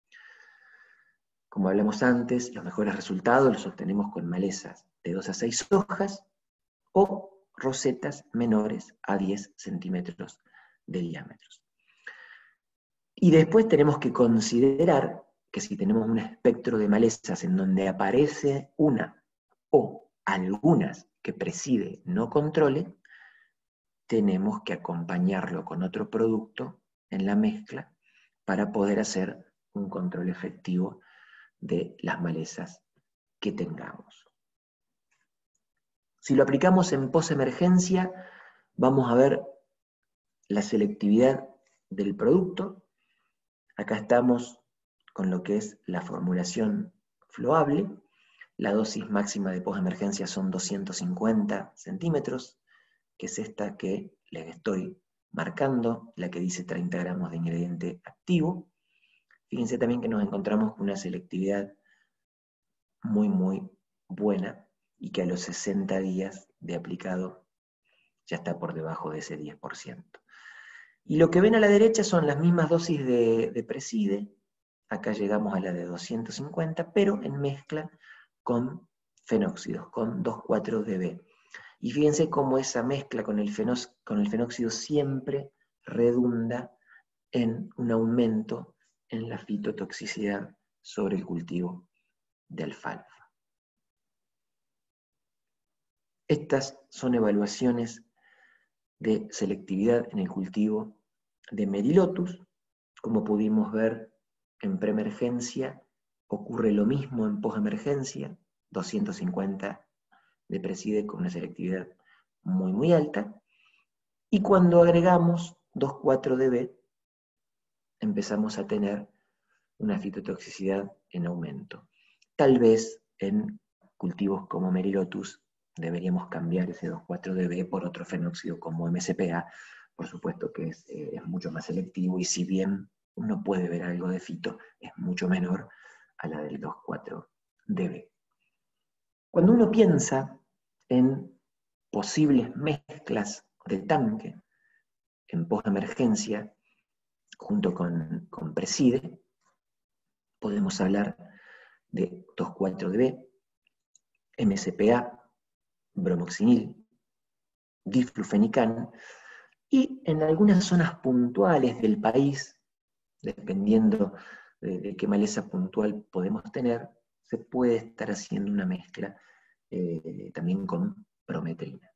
Como hablamos antes, los mejores resultados los obtenemos con malezas de 2 a 6 hojas o rosetas menores a 10 centímetros de diámetro. Y después tenemos que considerar que si tenemos un espectro de malezas en donde aparece una o algunas que Preside no controle, tenemos que acompañarlo con otro producto en la mezcla para poder hacer un control efectivo de las malezas que tengamos. Si lo aplicamos en posemergencia, vamos a ver la selectividad del producto. Acá estamos con lo que es la formulación flowable. La dosis máxima de postemergencia son 250 centímetros, que es esta que les estoy marcando, la que dice 30 gramos de ingrediente activo. Fíjense también que nos encontramos con una selectividad muy, muy buena y que a los 60 días de aplicado ya está por debajo de ese 10%. Y lo que ven a la derecha son las mismas dosis de Preside. Acá llegamos a la de 250, pero en mezcla con fenóxidos, con 2,4-DB. Y fíjense cómo esa mezcla con el fenóxido siempre redunda en un aumento en la fitotoxicidad sobre el cultivo de alfalfa. Estas son evaluaciones de selectividad en el cultivo de Merilotus. Como pudimos ver en preemergencia, ocurre lo mismo en postemergencia, 250 de Preside con una selectividad muy, muy alta. Y cuando agregamos 2,4-DB, empezamos a tener una fitotoxicidad en aumento. Tal vez en cultivos como Merilotus deberíamos cambiar ese 2,4-DB por otro fenóxido como MSPA, por supuesto que es mucho más selectivo, y si bien uno puede ver algo de fito, es mucho menor a la del 2,4-DB. Cuando uno piensa en posibles mezclas de tanque en postemergencia junto con Preside, podemos hablar de 2,4-DB, MSPA, bromoxinil, diflufenican, y en algunas zonas puntuales del país, dependiendo de qué maleza puntual podemos tener, se puede estar haciendo una mezcla también con prometrina.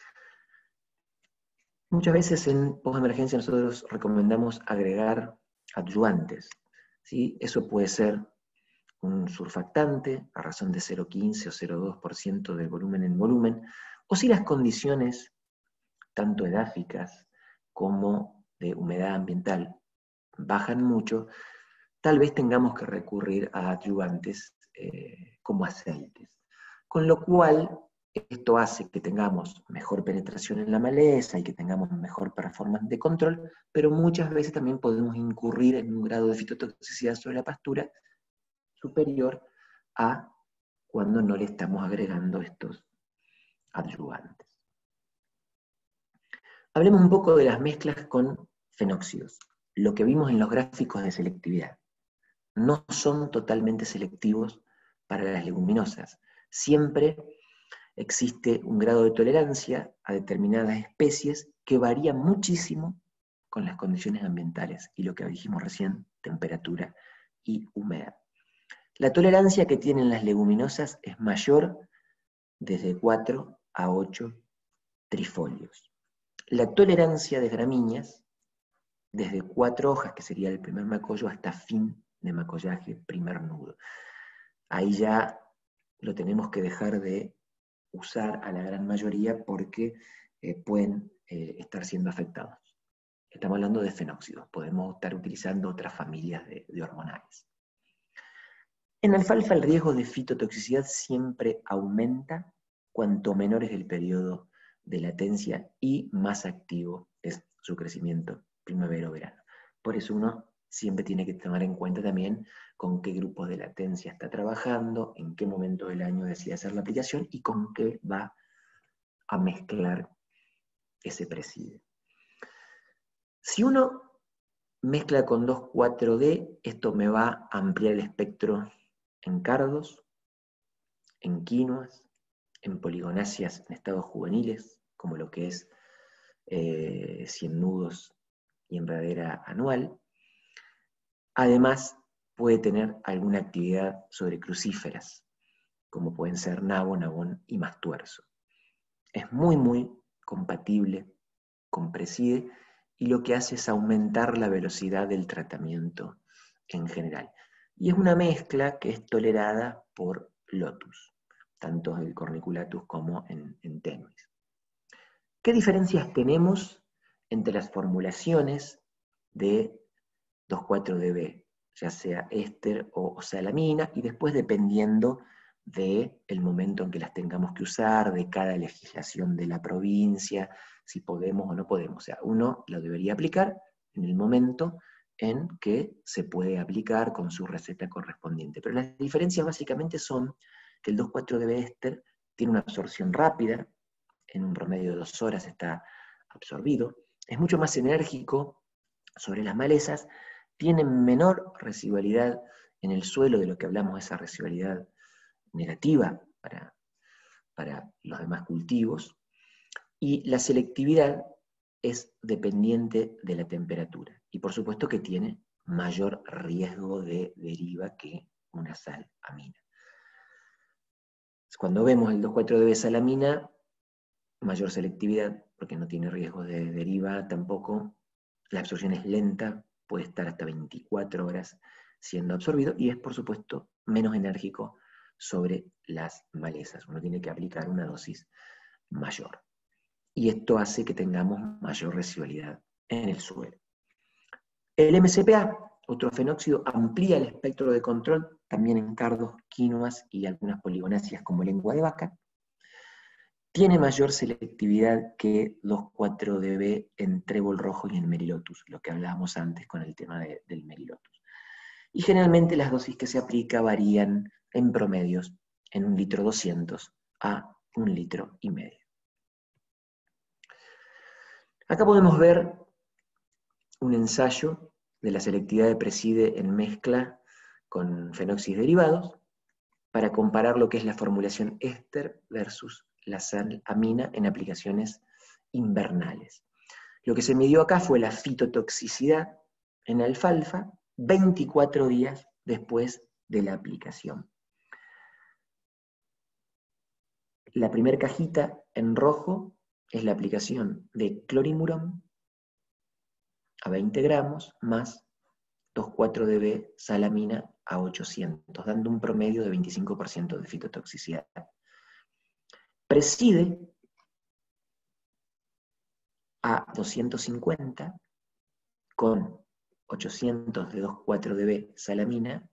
Muchas veces en postemergencia nosotros recomendamos agregar adyuvantes, ¿sí? Eso puede ser un surfactante a razón de 0,15 o 0,2% del volumen en volumen, o si las condiciones, tanto edáficas como de humedad ambiental, bajan mucho, tal vez tengamos que recurrir a adyuvantes como aceites. Con lo cual, esto hace que tengamos mejor penetración en la maleza y que tengamos mejor performance de control, pero muchas veces también podemos incurrir en un grado de fitotoxicidad sobre la pastura superior a cuando no le estamos agregando estos adyuvantes. Hablemos un poco de las mezclas con fenóxidos. Lo que vimos en los gráficos de selectividad. No son totalmente selectivos para las leguminosas. Siempre existe un grado de tolerancia a determinadas especies que varía muchísimo con las condiciones ambientales y lo que dijimos recién, temperatura y humedad. La tolerancia que tienen las leguminosas es mayor desde 4 a 8 trifolios. La tolerancia de gramíneas, desde 4 hojas, que sería el primer macollo, hasta fin de macollaje, primer nudo. Ahí ya lo tenemos que dejar de usar a la gran mayoría porque pueden estar siendo afectados. Estamos hablando de fenóxidos, podemos estar utilizando otras familias de hormonales. En alfalfa el riesgo de fitotoxicidad siempre aumenta cuanto menor es el periodo de latencia y más activo es su crecimiento primavera o verano. Por eso uno siempre tiene que tomar en cuenta también con qué grupos de latencia está trabajando, en qué momento del año decide hacer la aplicación y con qué va a mezclar ese Preside. Si uno mezcla con 2,4-D, esto me va a ampliar el espectro en cardos, en quinoas, en poligonáceas en estados juveniles, como lo que es 100 nudos y enredadera anual. Además, puede tener alguna actividad sobre crucíferas, como pueden ser nabo, nabón y mastuerzo. Es muy, muy compatible con Preside y lo que hace es aumentar la velocidad del tratamiento en general. Y es una mezcla que es tolerada por Lotus, tanto en Corniculatus como en Tenuis. ¿Qué diferencias tenemos entre las formulaciones de 2,4-DB ya sea éster o salamina, y después dependiendo del momento en que las tengamos que usar, de cada legislación de la provincia, si podemos o no podemos. O sea, uno lo debería aplicar en el momento en que se puede aplicar con su receta correspondiente. Pero las diferencias básicamente son que el 2,4-DB éster tiene una absorción rápida, en un promedio de 2 horas está absorbido, es mucho más enérgico sobre las malezas, tiene menor residualidad en el suelo, de lo que hablamos, esa residualidad negativa para los demás cultivos, y la selectividad es dependiente de la temperatura, y por supuesto que tiene mayor riesgo de deriva que una sal amina. Cuando vemos el 2,4-DB salamina, mayor selectividad, porque no tiene riesgo de deriva tampoco, la absorción es lenta, puede estar hasta 24 horas siendo absorbido, y es por supuesto menos enérgico sobre las malezas. Uno tiene que aplicar una dosis mayor. Y esto hace que tengamos mayor residualidad en el suelo. El MCPA, otro fenóxido, amplía el espectro de control también en cardos, quinoas y algunas poligonáceas como lengua de vaca. Tiene mayor selectividad que 2,4-DB en trébol rojo y en merilotus, lo que hablábamos antes con el tema del merilotus. Y generalmente las dosis que se aplica varían en promedios en 1,2 litros a 1,5 litros. Acá podemos ver un ensayo de la selectividad de Preside en mezcla con fenoxis derivados para comparar lo que es la formulación éster versus la sal amina en aplicaciones invernales. Lo que se midió acá fue la fitotoxicidad en alfalfa 24 días después de la aplicación. La primera cajita en rojo es la aplicación de clorimurón a 20 gramos más 2,4-DB salamina a 800, dando un promedio de 25% de fitotoxicidad. Preside a 250 con 800 de 2,4-DB salamina,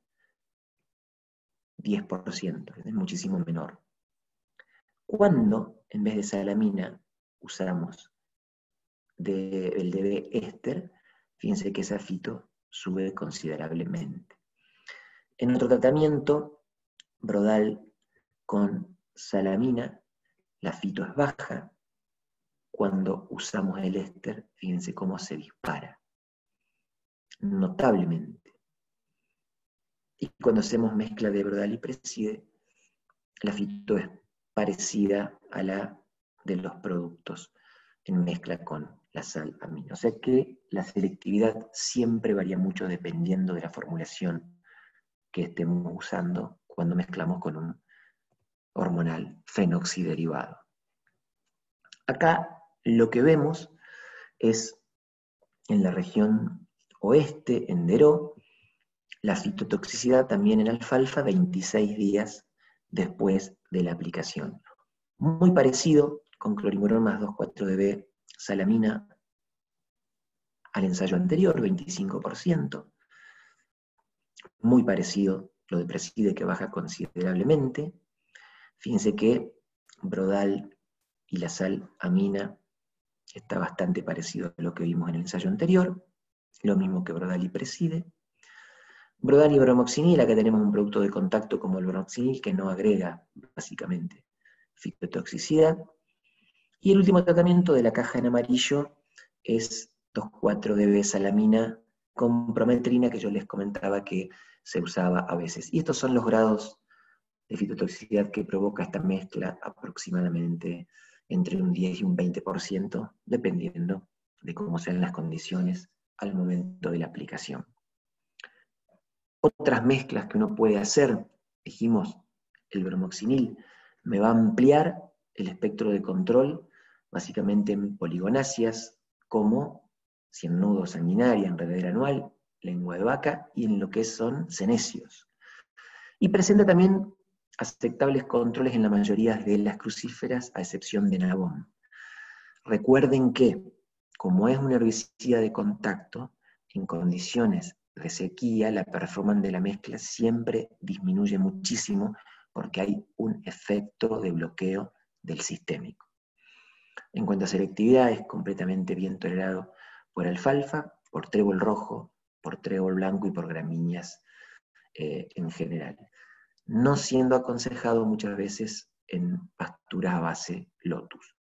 10%, es muchísimo menor. Cuando en vez de salamina usamos el DB éster, fíjense que esa fito sube considerablemente. En otro tratamiento, Brodal con salamina, la fito es baja. Cuando usamos el éster, fíjense cómo se dispara, notablemente. Y cuando hacemos mezcla de Brodal y Preside, la fito es parecida a la de los productos en mezcla con la sal amina. O sea que la selectividad siempre varía mucho dependiendo de la formulación que estemos usando cuando mezclamos con un hormonal fenoxiderivado. Acá lo que vemos es en la región oeste, en Deró, la fitotoxicidad también en alfalfa 26 días después de la aplicación. Muy parecido con clorimurón más 2,4-DB salamina al ensayo anterior, 25%. Muy parecido lo de Preside, que baja considerablemente. Fíjense que Brodal y la sal amina está bastante parecido a lo que vimos en el ensayo anterior, lo mismo que Brodal y Preside. Brodal y bromoxinil, acá tenemos un producto de contacto como el bromoxinil que no agrega básicamente fitotoxicidad. Y el último tratamiento de la caja en amarillo es 2,4-DB salamina con prometrina, que yo les comentaba que se usaba a veces. Y estos son los grados de fitotoxicidad que provoca esta mezcla, aproximadamente entre un 10 y un 20%, dependiendo de cómo sean las condiciones al momento de la aplicación. Otras mezclas que uno puede hacer, dijimos, el bromoxinil me va a ampliar el espectro de control, básicamente en poligonáceas, como ciannudo sanguinaria, enredadera anual, lengua de vaca, y en lo que son cenecios. Y presenta también aceptables controles en la mayoría de las crucíferas, a excepción de Nabón. Recuerden que, como es un herbicida de contacto, en condiciones de sequía, la performance de la mezcla siempre disminuye muchísimo porque hay un efecto de bloqueo del sistémico. En cuanto a selectividad, es completamente bien tolerado por alfalfa, por trébol rojo, por trébol blanco y por gramíneas en general, no siendo aconsejado muchas veces en pasturas a base lotus.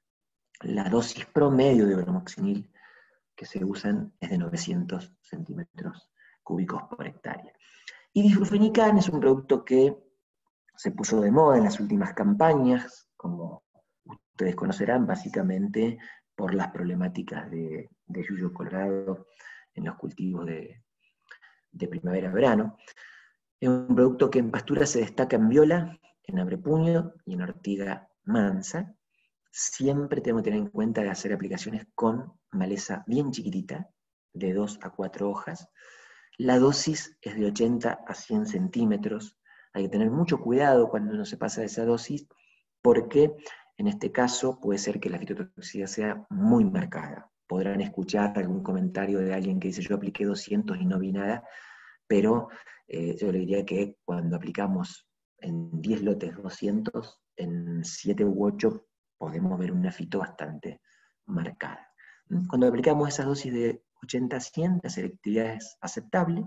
La dosis promedio de bromoxinil que se usan es de 900 centímetros cúbicos por hectárea. Y diflufenican es un producto que se puso de moda en las últimas campañas, como ustedes conocerán, básicamente por las problemáticas de yuyo colorado en los cultivos de primavera-verano. Es un producto que en pastura se destaca en viola, en abrepuño y en ortiga mansa. Siempre tenemos que tener en cuenta de hacer aplicaciones con maleza bien chiquitita, de 2 a 4 hojas. La dosis es de 80 a 100 centímetros. Hay que tener mucho cuidado cuando uno se pasa de esa dosis, porque en este caso puede ser que la fitotoxicidad sea muy marcada. Podrán escuchar algún comentario de alguien que dice: yo apliqué 200 y no vi nada, pero yo le diría que cuando aplicamos en 10 lotes 200, en 7 u 8 podemos ver una fito bastante marcada. Cuando aplicamos esas dosis de 80 a 100, la selectividad es aceptable.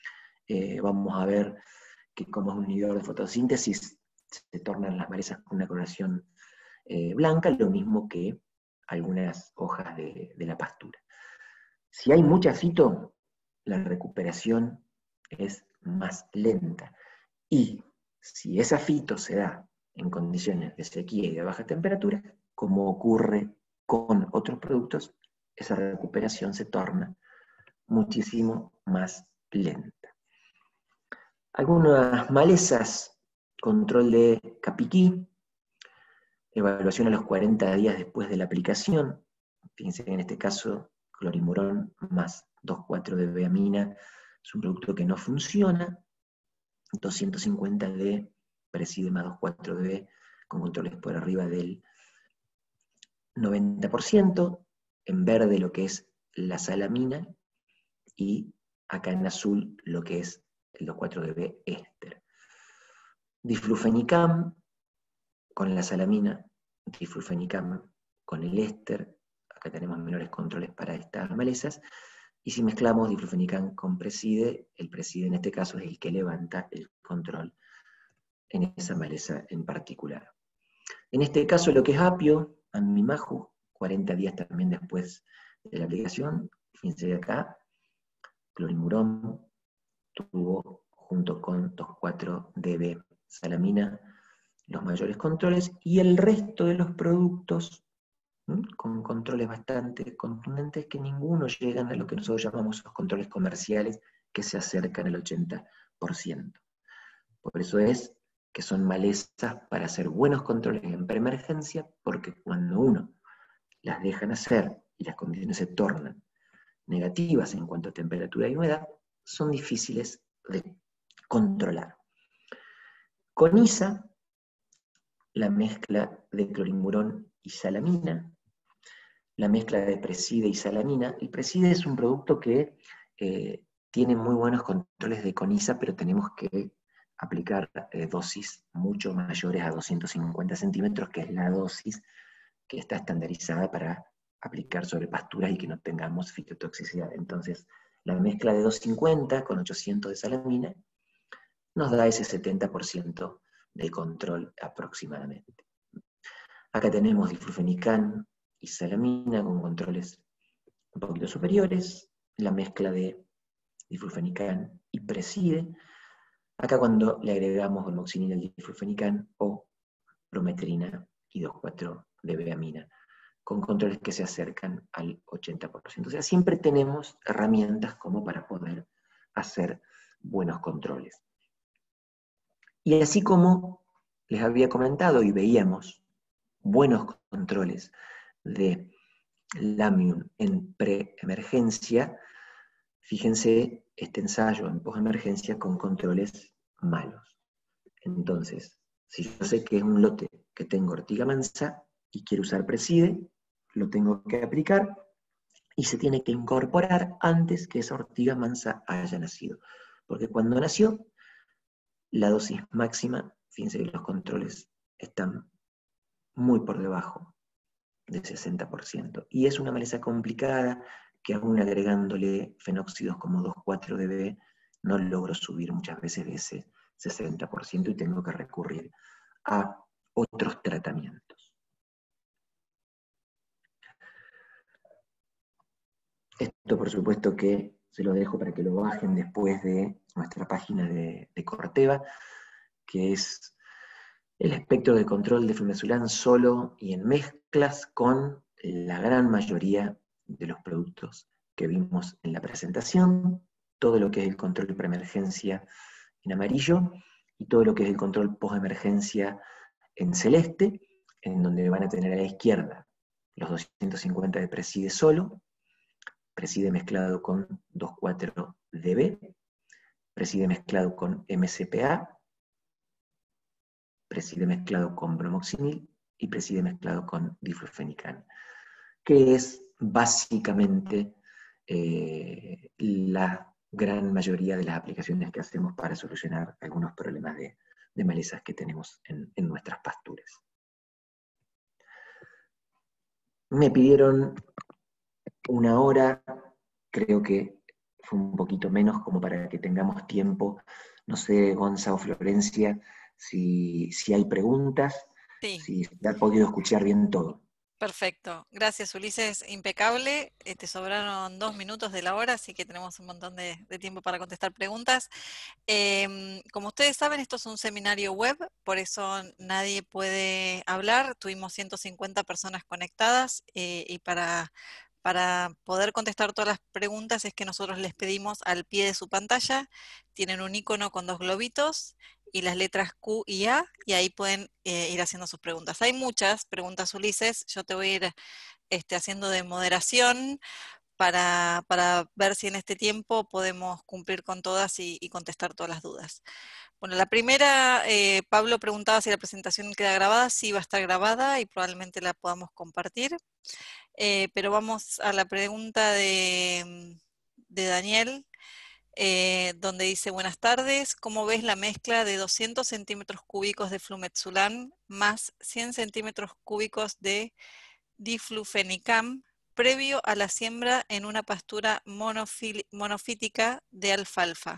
Vamos a ver que, como es un inhibidor de fotosíntesis, se tornan las malezas con una coloración blanca, lo mismo que algunas hojas de la pastura. Si hay mucha fito, la recuperación es más lenta. Y si esa fito se da en condiciones de sequía y de baja temperatura, como ocurre con otros productos, esa recuperación se torna muchísimo más lenta. Algunas malezas: control de capiquí, evaluación a los 40 días después de la aplicación. Fíjense que en este caso clorimurón más 2,4-D-beamina es un producto que no funciona. 250D preside más 2,4-D con controles por arriba del 90%. En verde lo que es la salamina, y acá en azul lo que es el 2,4-DB éster. Diflufenicam con la salamina, diflufenicam con el éster. Acá tenemos menores controles para estas malezas. Y si mezclamos diflufenicam con preside, el preside en este caso es el que levanta el control en esa maleza en particular. En este caso lo que es apio, Anmimaju, 40 días también después de la aplicación. Fíjense acá, clorimurón tuvo junto con 2,4-DB salamina los mayores controles, y el resto de los productos con controles bastante contundentes, que ninguno llegan a lo que nosotros llamamos los controles comerciales, que se acercan al 80%. Por eso es que son malezas para hacer buenos controles en preemergencia, porque cuando uno las dejan hacer y las condiciones se tornan negativas en cuanto a temperatura y humedad, son difíciles de controlar. Con ISA, la mezcla de clorimurón y salamina, la mezcla de preside y salamina. El preside es un producto que tiene muy buenos controles de CONISA, pero tenemos que aplicar dosis mucho mayores a 250 centímetros, que es la dosis que está estandarizada para aplicar sobre pasturas y que no tengamos fitotoxicidad. Entonces, la mezcla de 250 con 800 de salamina nos da ese 70% de control aproximadamente. Acá tenemos diflufenicam y salamina con controles un poquito superiores, la mezcla de diflufenicam y preside. Acá cuando le agregamos bromoxinil al diflufenicam o brometrina y 2,4-D-beamina, con controles que se acercan al 80%. O sea, siempre tenemos herramientas como para poder hacer buenos controles. Y así como les había comentado y veíamos buenos controles de Lamium en preemergencia, fíjense este ensayo en posemergencia con controles malos. Entonces, si yo sé que es un lote que tengo ortiga mansa y quiero usar preside, lo tengo que aplicar y se tiene que incorporar antes que esa ortiga mansa haya nacido. Porque cuando nació, la dosis máxima, fíjense que los controles están muy por debajo del 60%. Y es una maleza complicada que aún agregándole fenóxidos como 2,4-DB, no logro subir muchas veces de ese 60% y tengo que recurrir a otros tratamientos. Esto por supuesto que se lo dejo para que lo bajen después de nuestra página de Corteva, que es el espectro de control de flumezulán solo y en mezclas con la gran mayoría de los productos que vimos en la presentación, todo lo que es el control preemergencia en amarillo y todo lo que es el control postemergencia en celeste, en donde van a tener a la izquierda los 250 de Preside solo, Preside mezclado con 2,4-DB, Preside mezclado con MCPA, Preside mezclado con bromoxinil y Preside mezclado con diflufenican, que es básicamente la gran mayoría de las aplicaciones que hacemos para solucionar algunos problemas de malezas que tenemos en nuestras pasturas. Me pidieron una hora, creo que fue un poquito menos como para que tengamos tiempo. No sé, Gonza o Florencia, si hay preguntas, Sí. si se ha podido escuchar bien todo. Perfecto, gracias Ulises, impecable. Te sobraron 2 minutos de la hora, así que tenemos un montón de tiempo para contestar preguntas. Como ustedes saben, esto es un seminario web, por eso nadie puede hablar. Tuvimos 150 personas conectadas y para poder contestar todas las preguntas es que nosotros les pedimos al pie de su pantalla, tienen un icono con 2 globitos y las letras Q y A, y ahí pueden ir haciendo sus preguntas. Hay muchas preguntas, Ulises, yo te voy a ir haciendo de moderación para ver si en este tiempo podemos cumplir con todas y contestar todas las dudas. Bueno, la primera, Pablo preguntaba si la presentación queda grabada. Sí, va a estar grabada y probablemente la podamos compartir. Pero vamos a la pregunta de Daniel, donde dice: buenas tardes, ¿cómo ves la mezcla de 200 centímetros cúbicos de flumezulán más 100 centímetros cúbicos de diflufenicam previo a la siembra en una pastura monofítica de alfalfa?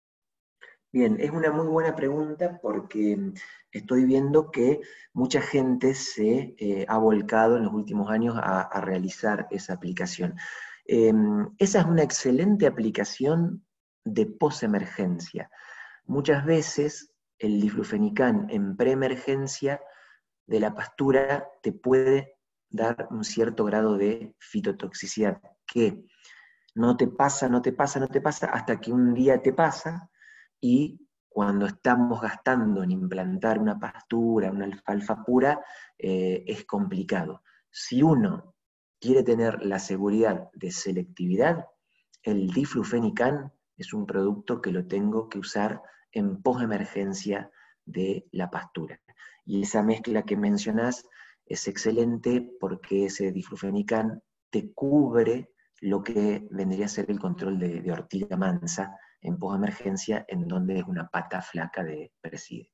Bien, es una muy buena pregunta porque estoy viendo que mucha gente se ha volcado en los últimos años a realizar esa aplicación. Esa es una excelente aplicación de posemergencia. Muchas veces el diflufenicán en preemergencia de la pastura te puede dar un cierto grado de fitotoxicidad, que no te pasa, no te pasa, no te pasa, hasta que un día te pasa, y cuando estamos gastando en implantar una pastura, una alfalfa pura, es complicado. Si uno quiere tener la seguridad de selectividad, el diflufenicán es un producto que lo tengo que usar en posemergencia de la pastura. Y esa mezcla que mencionás es excelente porque ese diflufenicán te cubre lo que vendría a ser el control de ortiga mansa en posemergencia, en donde es una pata flaca de Preside.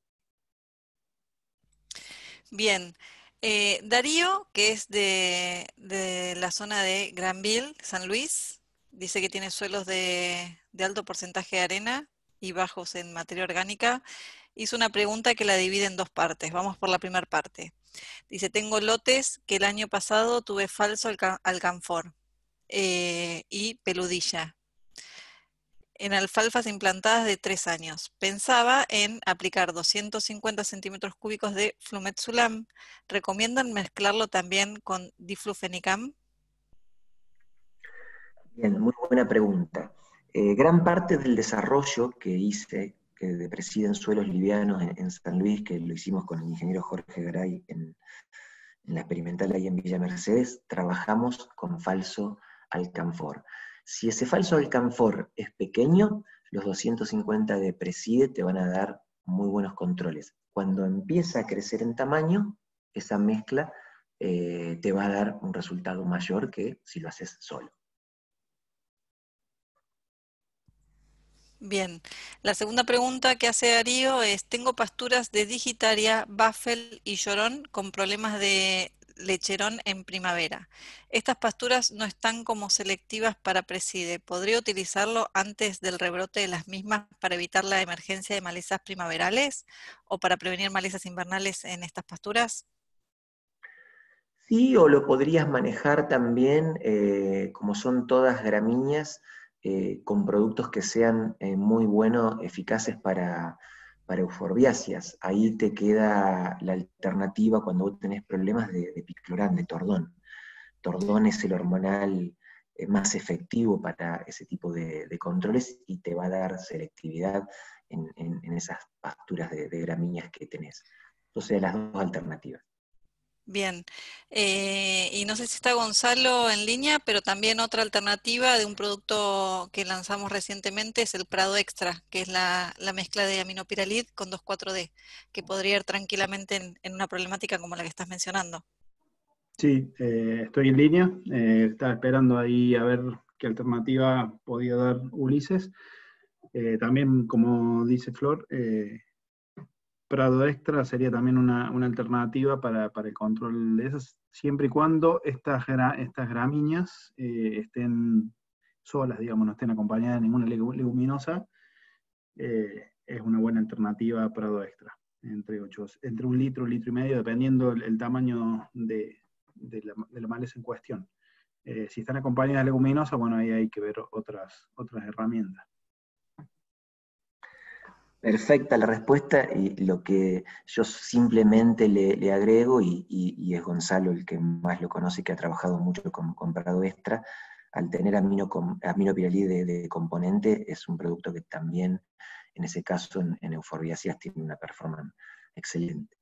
Bien, Darío, que es de la zona de Granville, San Luis, dice que tiene suelos de alto porcentaje de arena y bajos en materia orgánica. Hizo una pregunta que la divide en 2 partes. Vamos por la primera parte. Dice: tengo lotes que el año pasado tuve falso alcanfor y peludilla en alfalfas implantadas de 3 años. Pensaba en aplicar 250 centímetros cúbicos de flumezulán. ¿Recomiendan mezclarlo también con diflufenicam? Bien, muy buena pregunta. Gran parte del desarrollo que hice, que de Preside en suelos livianos en San Luis, que lo hicimos con el ingeniero Jorge Garay en la experimental ahí en Villa Mercedes, trabajamos con falso alcanfor. Si ese falso alcanfor es pequeño, los 250 de Preside te van a dar muy buenos controles. Cuando empieza a crecer en tamaño, esa mezcla te va a dar un resultado mayor que si lo haces solo. Bien. La segunda pregunta que hace Darío es, tengo pasturas de Digitaria, Baffel y Llorón con problemas de lecherón en primavera. Estas pasturas no están como selectivas para Preside. ¿Podría utilizarlo antes del rebrote de las mismas para evitar la emergencia de malezas primaverales o para prevenir malezas invernales en estas pasturas? Sí, o lo podrías manejar también, como son todas gramíneas, con productos que sean muy buenos, eficaces para euforbiáceas. Ahí te queda la alternativa cuando vos tenés problemas de piclorán, de tordón. Tordón es el hormonal más efectivo para ese tipo de controles y te va a dar selectividad en esas pasturas de gramíneas que tenés. Entonces, las dos alternativas. Bien, y no sé si está Gonzalo en línea, pero también otra alternativa de un producto que lanzamos recientemente es el Prado Extra, que es la mezcla de aminopiralid con 2,4-D, que podría ir tranquilamente en una problemática como la que estás mencionando. Sí, estoy en línea. Estaba esperando ahí a ver qué alternativa podía dar Ulises. También, como dice Flor, Prado Extra sería también una alternativa para el control de esas, siempre y cuando estas gramíneas estén solas, digamos, no estén acompañadas de ninguna leguminosa. Es una buena alternativa a Prado Extra, entre 1 litro y medio, dependiendo el tamaño de la maleza en cuestión. Si están acompañadas de leguminosas, bueno, ahí hay que ver otras herramientas. Perfecta la respuesta y lo que yo simplemente le agrego, y es Gonzalo el que más lo conoce, que ha trabajado mucho con Prado Extra, al tener aminopiralid de componente, es un producto que también, en ese caso, en euforbiáceas tiene una performance excelente.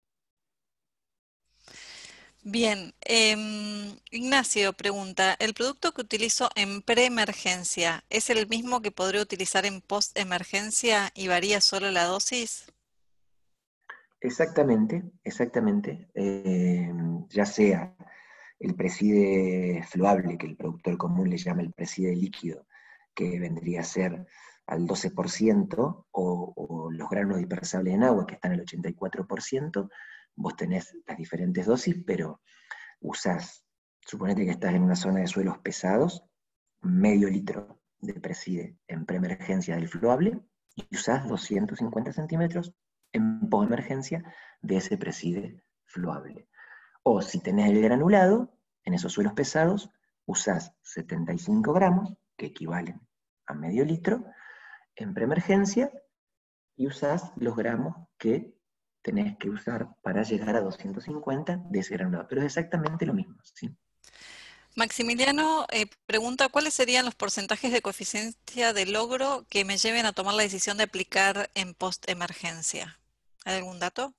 Bien, Ignacio pregunta, ¿el producto que utilizo en preemergencia es el mismo que podría utilizar en postemergencia y varía solo la dosis? Exactamente, exactamente. Ya sea el preside fluable, que el productor común le llama el preside líquido, que vendría a ser al 12%, o los granos dispersables en agua, que están al 84%, vos tenés las diferentes dosis, pero usás, suponete que estás en una zona de suelos pesados, medio litro de preside en preemergencia del fluable, y usás 250 centímetros en posemergencia de ese preside fluable. O si tenés el granulado, en esos suelos pesados, usás 75 gramos, que equivalen a medio litro, en preemergencia, y usás los gramos que tenés que usar para llegar a 250 de ese granulado. Pero es exactamente lo mismo, ¿sí? Maximiliano pregunta, ¿cuáles serían los porcentajes de coeficiencia de logro que me lleven a tomar la decisión de aplicar en postemergencia? ¿Hay algún dato?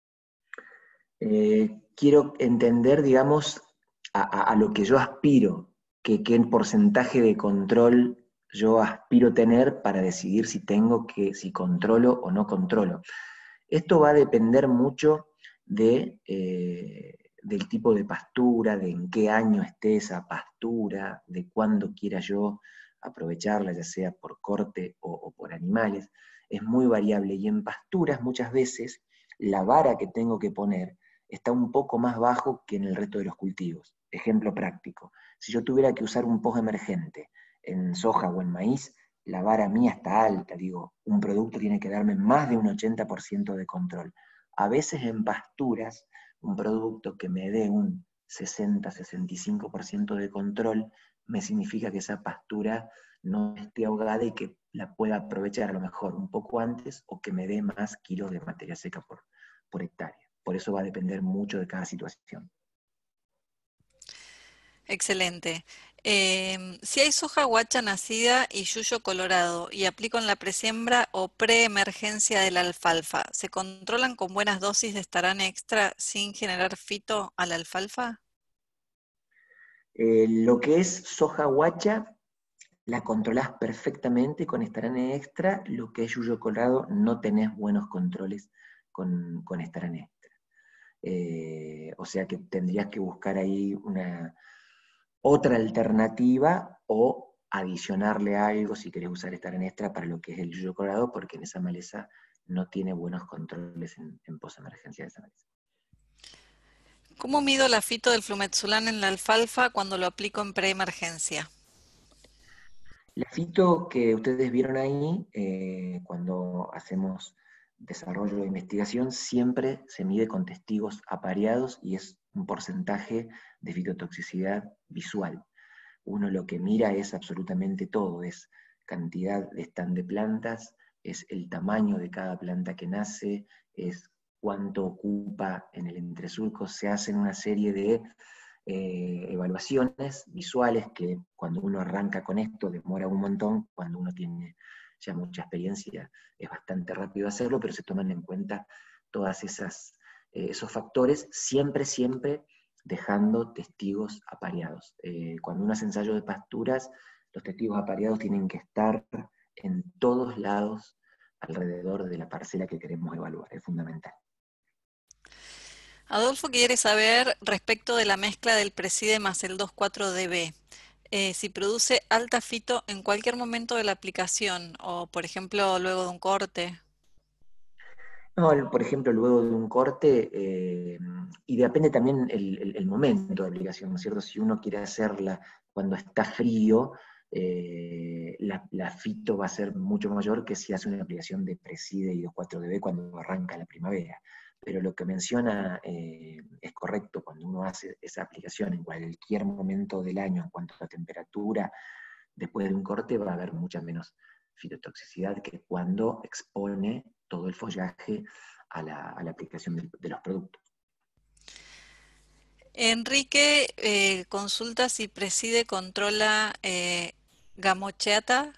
Quiero entender, digamos, a lo que yo aspiro, qué porcentaje de control yo aspiro tener para decidir si controlo o no controlo. Esto va a depender mucho del tipo de pastura, de en qué año esté esa pastura, de cuándo quiera yo aprovecharla, ya sea por corte o por animales. Es muy variable, y en pasturas muchas veces la vara que tengo que poner está un poco más bajo que en el resto de los cultivos. Ejemplo práctico: si yo tuviera que usar un post emergente en soja o en maíz, la vara mía está alta, digo, un producto tiene que darme más de un 80% de control. A veces en pasturas, un producto que me dé un 60-65% de control, me significa que esa pastura no esté ahogada y que la pueda aprovechar a lo mejor un poco antes, o que me dé más kilos de materia seca por hectárea. Por eso va a depender mucho de cada situación. Excelente. Si hay soja guacha nacida y yuyo colorado y aplico en la presiembra o preemergencia de la alfalfa, ¿se controlan con buenas dosis de estarán extra sin generar fito a la alfalfa? Lo que es soja guacha, la controlás perfectamente con estarane extra. Lo que es yuyo colorado, no tenés buenos controles con estarane extra. O sea que tendrías que buscar ahí otra alternativa, o adicionarle algo si querés usar esta extra para lo que es el yuyo colorado, porque en esa maleza no tiene buenos controles en posemergencia de esa maleza. ¿Cómo mido la fito del flumetsulán en la alfalfa cuando lo aplico en preemergencia? La fito que ustedes vieron ahí, cuando hacemos desarrollo de investigación, siempre se mide con testigos apareados y es un porcentaje de fitotoxicidad visual. Uno lo que mira es absolutamente todo, es cantidad de stand de plantas, es el tamaño de cada planta que nace, es cuánto ocupa en el entresurco. Se hacen una serie de evaluaciones visuales que cuando uno arranca con esto demora un montón, cuando uno tiene ya mucha experiencia es bastante rápido hacerlo, pero se toman en cuenta todas esos factores, siempre dejando testigos apareados. Cuando uno hace ensayo de pasturas, los testigos apareados tienen que estar en todos lados alrededor de la parcela que queremos evaluar, es fundamental. Adolfo quiere saber respecto de la mezcla del Preside más el 2,4-DB. Si produce alta fito en cualquier momento de la aplicación, o por ejemplo luego de un corte. No, por ejemplo, luego de un corte, y depende también el momento de aplicación, ¿no es cierto? Si uno quiere hacerla cuando está frío, la fito va a ser mucho mayor que si hace una aplicación de Preside y 2,4-DB cuando arranca la primavera. Pero lo que menciona es correcto, cuando uno hace esa aplicación en cualquier momento del año, en cuanto a temperatura, después de un corte va a haber mucha menos fitotoxicidad que cuando expone todo el follaje a la aplicación de los productos. Enrique consulta si Preside controla gamocheta,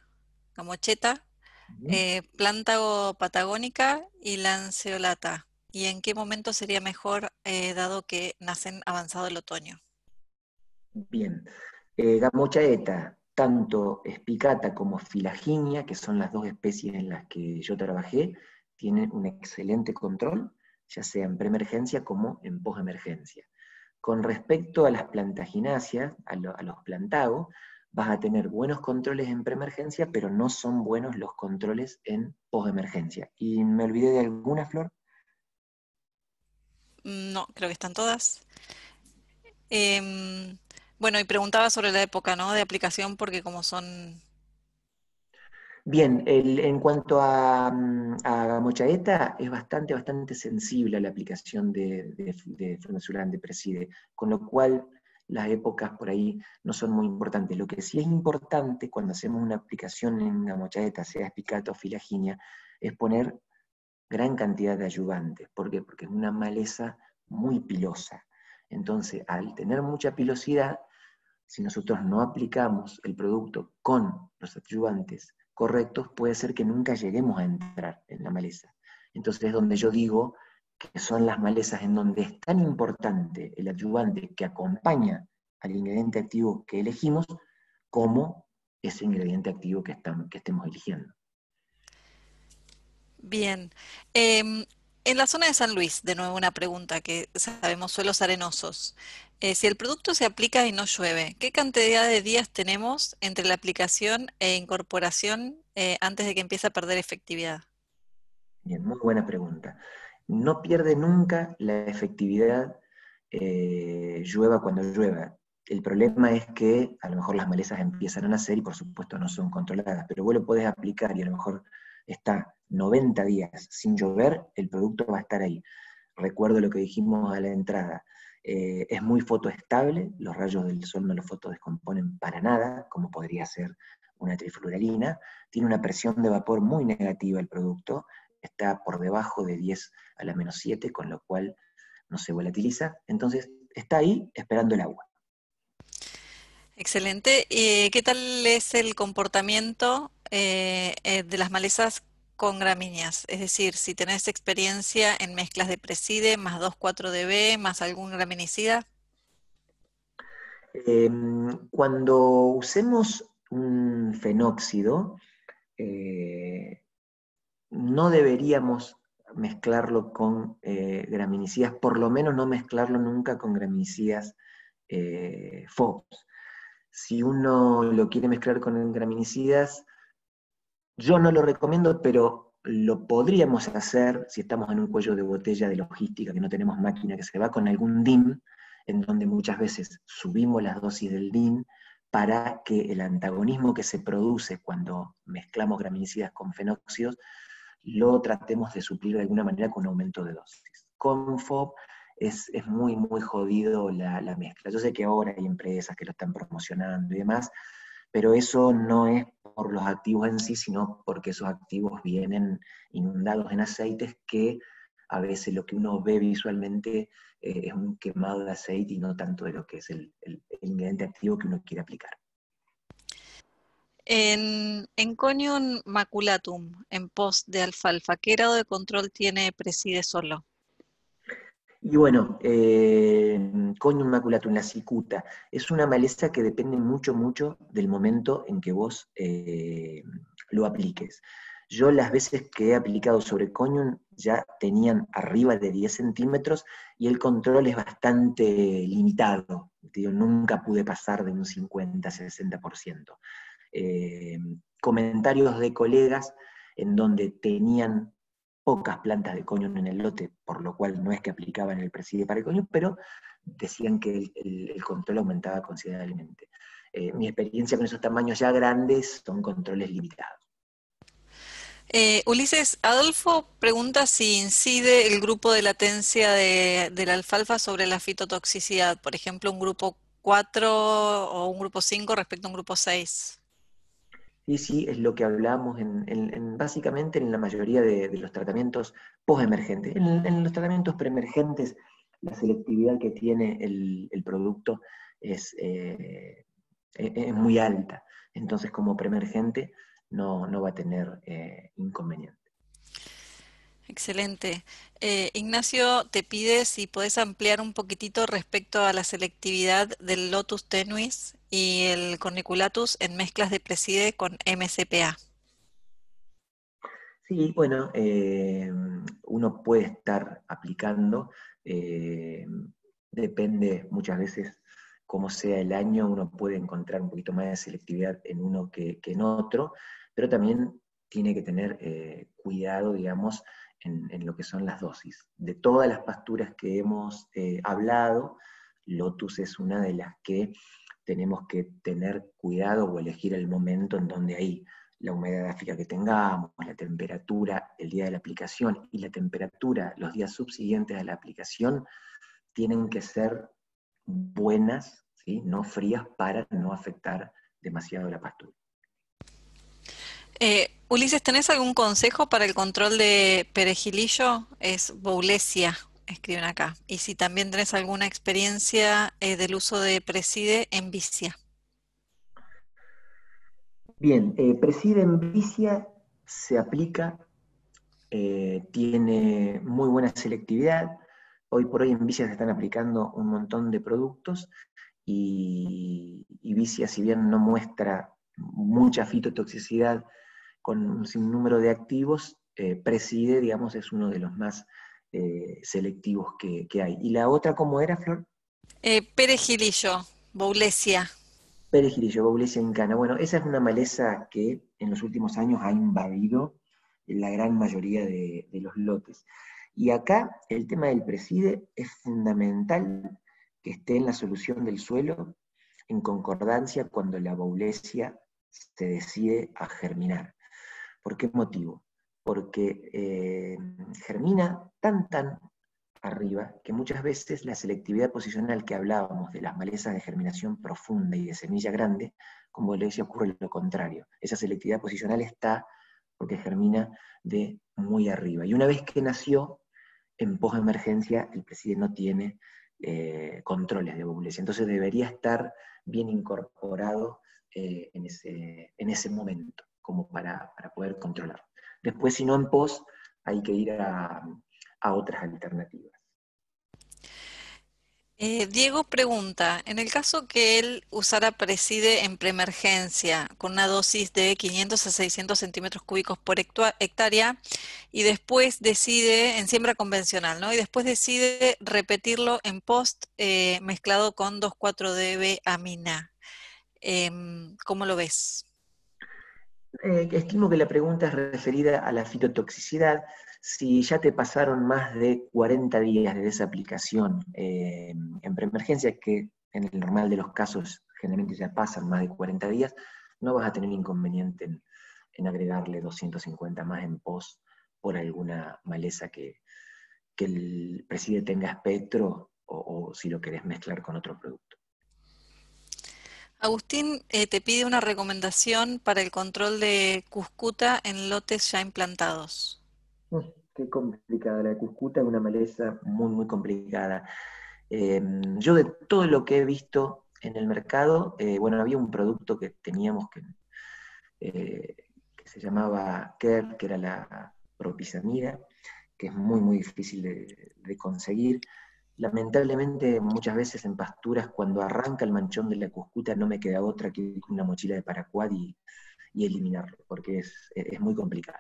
plántago patagónica y lanceolata. ¿Y en qué momento sería mejor dado que nacen avanzado el otoño? Bien, Gamochaeta, tanto Spicata como Filaginia, que son las dos especies en las que yo trabajé, tienen un excelente control, ya sea en preemergencia como en posemergencia. Con respecto a las plantagináceas, a los plantagos, vas a tener buenos controles en preemergencia, pero no son buenos los controles en posemergencia. ¿Y me olvidé de alguna, Flor? No, creo que están todas. Bueno, y preguntaba sobre la época, ¿no?, de aplicación, porque como son... Bien, en cuanto a Gamochaeta, es bastante sensible a la aplicación de flumetsulán de Preside, con lo cual las épocas por ahí no son muy importantes. Lo que sí es importante cuando hacemos una aplicación en Gamochaeta, sea Spicata o Filaginia, es poner gran cantidad de ayudantes. ¿Por qué? Porque es una maleza muy pilosa. Entonces, al tener mucha pilosidad, si nosotros no aplicamos el producto con los adyuvantes correctos, puede ser que nunca lleguemos a entrar en la maleza. Entonces es donde yo digo que son las malezas en donde es tan importante el adyuvante que acompaña al ingrediente activo que elegimos, como ese ingrediente activo que estemos eligiendo. Bien. En la zona de San Luis, de nuevo una pregunta que sabemos, suelos arenosos. Si el producto se aplica y no llueve, ¿qué cantidad de días tenemos entre la aplicación e incorporación antes de que empiece a perder efectividad? Bien, muy buena pregunta. No pierde nunca la efectividad, llueva cuando llueva. El problema es que a lo mejor las malezas empiezan a nacer y por supuesto no son controladas, pero vos lo podés aplicar y a lo mejor está 90 días sin llover, el producto va a estar ahí. Recuerdo lo que dijimos a la entrada, es muy fotoestable, los rayos del sol no lo fotodescomponen para nada, como podría ser una trifluoralina, tiene una presión de vapor muy negativa el producto, está por debajo de 10 a la menos 7, con lo cual no se volatiliza, entonces está ahí esperando el agua. Excelente. ¿Qué tal es el comportamiento de las malezas con gramíneas? Es decir, si tenés experiencia en mezclas de Preside más 2,4-DB más algún graminicida. Cuando usemos un fenóxido, no deberíamos mezclarlo con graminicidas, por lo menos no mezclarlo nunca con graminicidas FOBs. Si uno lo quiere mezclar con graminicidas, yo no lo recomiendo, pero lo podríamos hacer si estamos en un cuello de botella de logística, que no tenemos máquina, que se va con algún DIN, en donde muchas veces subimos las dosis del DIN para que el antagonismo que se produce cuando mezclamos graminicidas con fenóxidos lo tratemos de suplir de alguna manera con un aumento de dosis. Con FOB es muy, muy jodido la mezcla. Yo sé que ahora hay empresas que lo están promocionando y demás, pero eso no es por los activos en sí, sino porque esos activos vienen inundados en aceites que a veces lo que uno ve visualmente es un quemado de aceite y no tanto de lo que es el ingrediente activo que uno quiere aplicar. En Conium maculatum, en post de alfalfa, ¿qué grado de control tiene Preside solo? Y bueno, Conium maculatum, la cicuta, es una maleza que depende mucho, mucho del momento en que vos lo apliques. Yo las veces que he aplicado sobre Conium ya tenían arriba de 10 centímetros y el control es bastante limitado. Digo, nunca pude pasar de un 50-60%. Comentarios de colegas en donde tenían pocas plantas de coño en el lote, por lo cual no es que aplicaban el Preside para el coño, pero decían que el control aumentaba considerablemente. Mi experiencia con esos tamaños ya grandes son controles limitados. Ulises, Adolfo pregunta si incide el grupo de latencia de la alfalfa sobre la fitotoxicidad, por ejemplo, un grupo 4 o un grupo 5 respecto a un grupo 6. Sí, sí, es lo que hablamos básicamente en la mayoría de los tratamientos post-emergentes. En los tratamientos preemergentes, la selectividad que tiene el producto es muy alta. Entonces, como preemergente, no va a tener inconveniente. Excelente. Ignacio te pide si podés ampliar un poquitito respecto a la selectividad del Lotus tenuis y el Corniculatus en mezclas de Preside con MCPA. Sí, bueno, uno puede estar aplicando, depende muchas veces cómo sea el año, uno puede encontrar un poquito más de selectividad en uno que en otro, pero también tiene que tener cuidado, digamos, en lo que son las dosis. De todas las pasturas que hemos hablado, Lotus es una de las que tenemos que tener cuidado o elegir el momento en donde hay la humedad gráfica que tengamos, la temperatura el día de la aplicación y la temperatura los días subsiguientes a la aplicación tienen que ser buenas, ¿sí? No frías para no afectar demasiado la pastura. Ulises, ¿tenés algún consejo para el control de perejilillo? Es Boulesia, escriben acá. Y si también tenés alguna experiencia del uso de Preside en Vicia. Bien, Preside en Vicia se aplica, tiene muy buena selectividad. Hoy por hoy en Vicia se están aplicando un montón de productos y Vicia, si bien no muestra mucha fitotoxicidad con un sinnúmero de activos, Preside, digamos, es uno de los más selectivos que hay. ¿Y la otra cómo era, Flor? Perejilillo, Boulesia. Perejilillo, Boulesia incana. Bueno, esa es una maleza que en los últimos años ha invadido la gran mayoría de los lotes. Y acá el tema del Preside es fundamental que esté en la solución del suelo en concordancia cuando la Boulesia se decide a germinar. ¿Por qué motivo? Porque germina tan arriba que muchas veces la selectividad posicional que hablábamos de las malezas de germinación profunda y de semilla grande, como le decía, ocurre lo contrario. Esa selectividad posicional está porque germina de muy arriba. Y una vez que nació, en posemergencia, el Preside no tiene controles de Boulesia. Entonces debería estar bien incorporado en ese momento, como para poder controlarlo. Después, si no en pos, hay que ir a otras alternativas. Diego pregunta, en el caso que él usara Preside en preemergencia con una dosis de 500 a 600 centímetros cúbicos por hectárea y después decide, en siembra convencional, ¿no? Y después decide repetirlo en post mezclado con 2,4-DB amina. ¿Cómo lo ves? Estimo que la pregunta es referida a la fitotoxicidad. Si ya te pasaron más de 40 días de esa aplicación en preemergencia, que en el normal de los casos generalmente ya pasan más de 40 días, no vas a tener inconveniente en agregarle 250 más en pos por alguna maleza que el preside tenga espectro o si lo querés mezclar con otro producto. Agustín te pide una recomendación para el control de cuscuta en lotes ya implantados. Qué complicada, la cuscuta es una maleza muy, muy complicada. Yo de todo lo que he visto en el mercado, bueno, había un producto que teníamos que se llamaba KER, que era la propizamida, que es muy, muy difícil de conseguir. Lamentablemente, muchas veces en pasturas, cuando arranca el manchón de la cuscuta, no me queda otra que ir con una mochila de paraquat y eliminarlo, porque es muy complicado.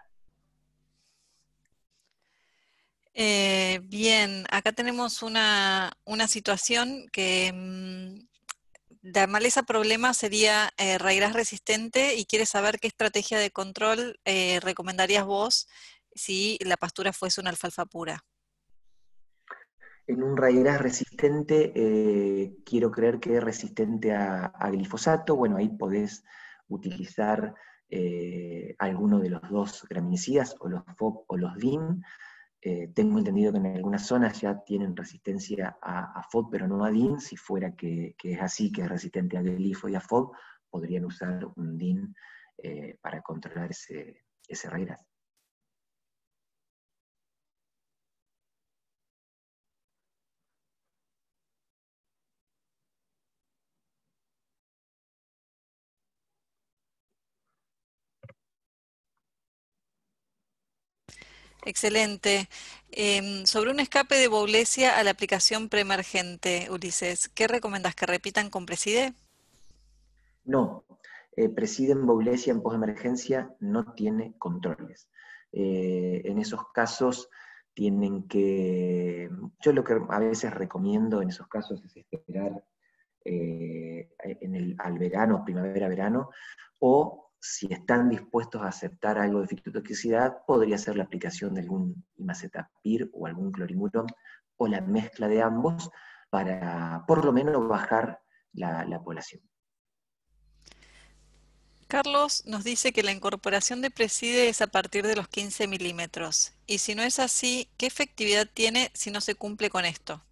Bien, acá tenemos una situación que la maleza problema sería raigras resistente y quiere saber qué estrategia de control recomendarías vos si la pastura fuese una alfalfa pura. En un raigras resistente, quiero creer que es resistente a glifosato. Bueno, ahí podés utilizar alguno de los dos graminicidas, o los FOB o los DIN. Tengo entendido que en algunas zonas ya tienen resistencia a FOB, pero no a DIN. Si fuera que es así, que es resistente a glifo y a FOB, podrían usar un DIN para controlar ese raigras. Excelente. Sobre un escape de Boulesia a la aplicación preemergente, Ulises, ¿qué recomendás? ¿Que repitan con Preside? No, presiden Boulesia en posemergencia no tiene controles. En esos casos tienen yo lo que a veces recomiendo en esos casos es esperar al verano, primavera-verano, o si están dispuestos a aceptar algo de fitotoxicidad, podría ser la aplicación de algún imazetapir o algún clorimurón, o la mezcla de ambos, para por lo menos bajar la población. Carlos nos dice que la incorporación de Preside es a partir de los 15 milímetros. Y si no es así, ¿qué efectividad tiene si no se cumple con esto?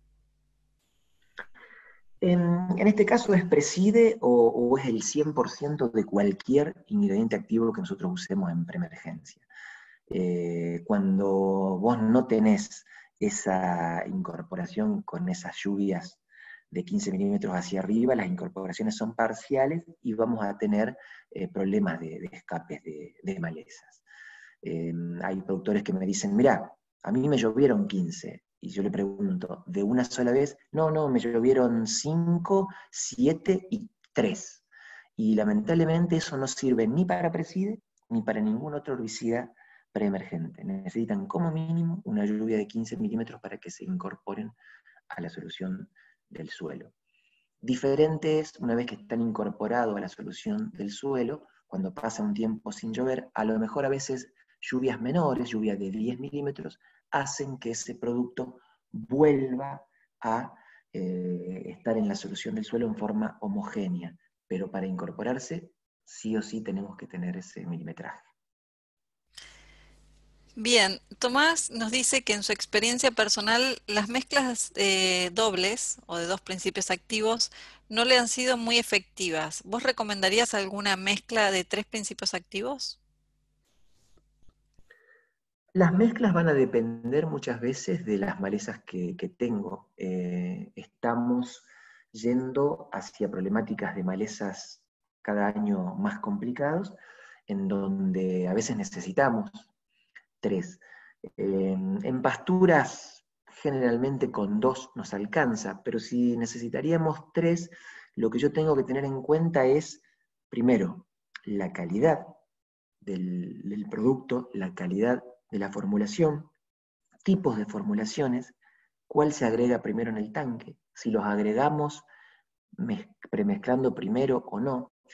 En este caso es Preside o es el 100% de cualquier ingrediente activo que nosotros usemos en preemergencia. Cuando vos no tenés esa incorporación con esas lluvias de 15 milímetros hacia arriba, las incorporaciones son parciales y vamos a tener problemas de escapes de malezas. Hay productores que me dicen, mirá, a mí me llovieron 15, y yo le pregunto, ¿de una sola vez? No, me llovieron 5, 7 y 3. Y lamentablemente eso no sirve ni para Preside ni para ningún otro herbicida preemergente. Necesitan como mínimo una lluvia de 15 milímetros para que se incorporen a la solución del suelo. Diferente es, una vez que están incorporados a la solución del suelo, cuando pasa un tiempo sin llover, a lo mejor a veces lluvias menores, lluvias de 10 milímetros, hacen que ese producto vuelva a estar en la solución del suelo en forma homogénea, pero para incorporarse, sí o sí tenemos que tener ese milimetraje. Bien, Tomás nos dice que en su experiencia personal las mezclas dobles o de dos principios activos no le han sido muy efectivas. ¿Vos recomendarías alguna mezcla de 3 principios activos? Las mezclas van a depender muchas veces de las malezas que tengo. Estamos yendo hacia problemáticas de malezas cada año más complicados, en donde a veces necesitamos 3. En pasturas generalmente con 2 nos alcanza, pero si necesitaríamos 3, lo que yo tengo que tener en cuenta es, primero, la calidad del producto, la calidad de la formulación, tipos de formulaciones, cuál se agrega primero en el tanque, si los agregamos premezclando primero o no,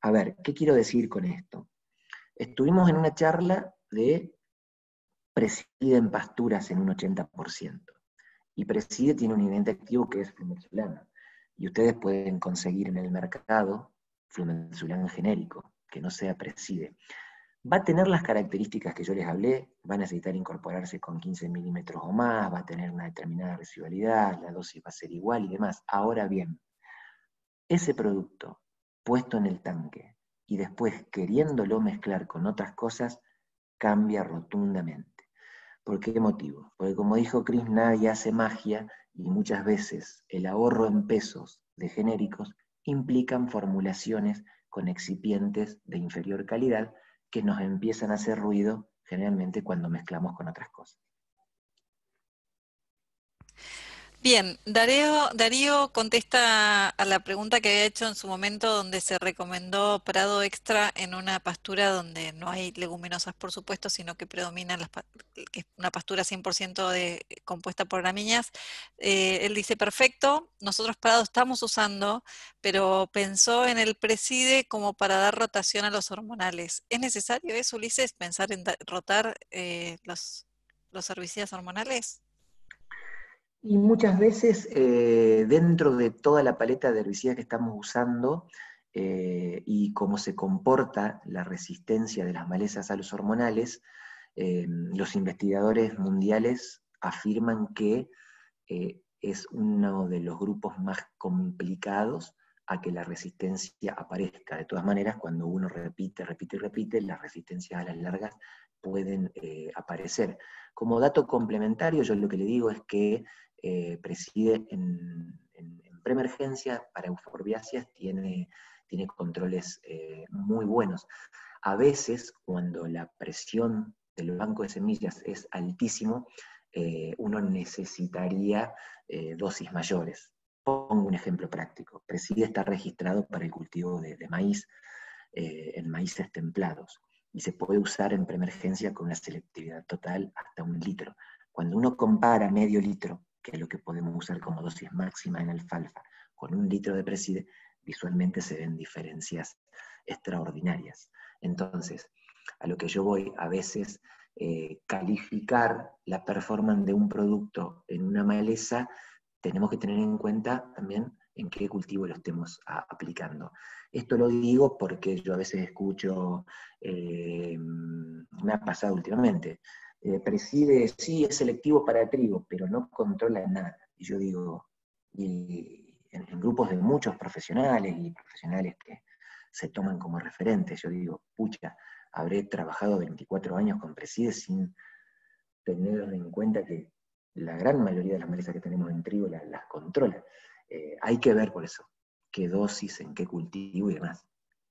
A ver, ¿qué quiero decir con esto? Estuvimos en una charla de Preside en pasturas en un 80%. Y Preside tiene un ingrediente activo que es flumensulano. Y ustedes pueden conseguir en el mercado flumensulano genérico, que no sea Preside. Va a tener las características que yo les hablé, va a necesitar incorporarse con 15 milímetros o más, va a tener una determinada residualidad, la dosis va a ser igual y demás. Ahora bien, ese producto puesto en el tanque y después queriéndolo mezclar con otras cosas, cambia rotundamente. ¿Por qué motivo? Porque como dijo Chris, nadie hace magia y muchas veces el ahorro en pesos de genéricos implican formulaciones con excipientes de inferior calidad que nos empiezan a hacer ruido generalmente cuando mezclamos con otras cosas. Bien, Darío contesta a la pregunta que había hecho en su momento donde se recomendó Prado Extra en una pastura donde no hay leguminosas, por supuesto, sino que predominan que es una pastura 100% compuesta por gramíneas. Él dice, perfecto, nosotros Prado estamos usando, pero pensó en el Preside como para dar rotación a los hormonales. ¿Es necesario eso, Ulises, pensar en rotar los herbicidas hormonales? Y muchas veces dentro de toda la paleta de herbicidas que estamos usando y cómo se comporta la resistencia de las malezas a los hormonales, los investigadores mundiales afirman que es uno de los grupos más complicados a que la resistencia aparezca. De todas maneras, cuando uno repite y repite, las resistencias a las largas pueden aparecer. Como dato complementario, yo lo que le digo es que Preside en preemergencia para euforbiáceas tiene controles muy buenos. A veces, cuando la presión del banco de semillas es altísimo, uno necesitaría dosis mayores. Pongo un ejemplo práctico. Preside está registrado para el cultivo de maíz en maíces templados y se puede usar en preemergencia con una selectividad total hasta 1 litro. Cuando uno compara medio litro, que es lo que podemos usar como dosis máxima en alfalfa, con 1 litro de Preside, visualmente se ven diferencias extraordinarias. Entonces, a lo que yo voy, a veces calificar la performance de un producto en una maleza, tenemos que tener en cuenta también en qué cultivo lo estemos aplicando. Esto lo digo porque yo a veces escucho, me ha pasado últimamente, Preside, sí, es selectivo para trigo, pero no controla nada. Y yo digo, y en grupos de muchos profesionales y profesionales que se toman como referentes, yo digo, pucha, habré trabajado 24 años con Preside sin tener en cuenta que la gran mayoría de las malezas que tenemos en trigo las controla. Hay que ver por eso, qué dosis, en qué cultivo y demás.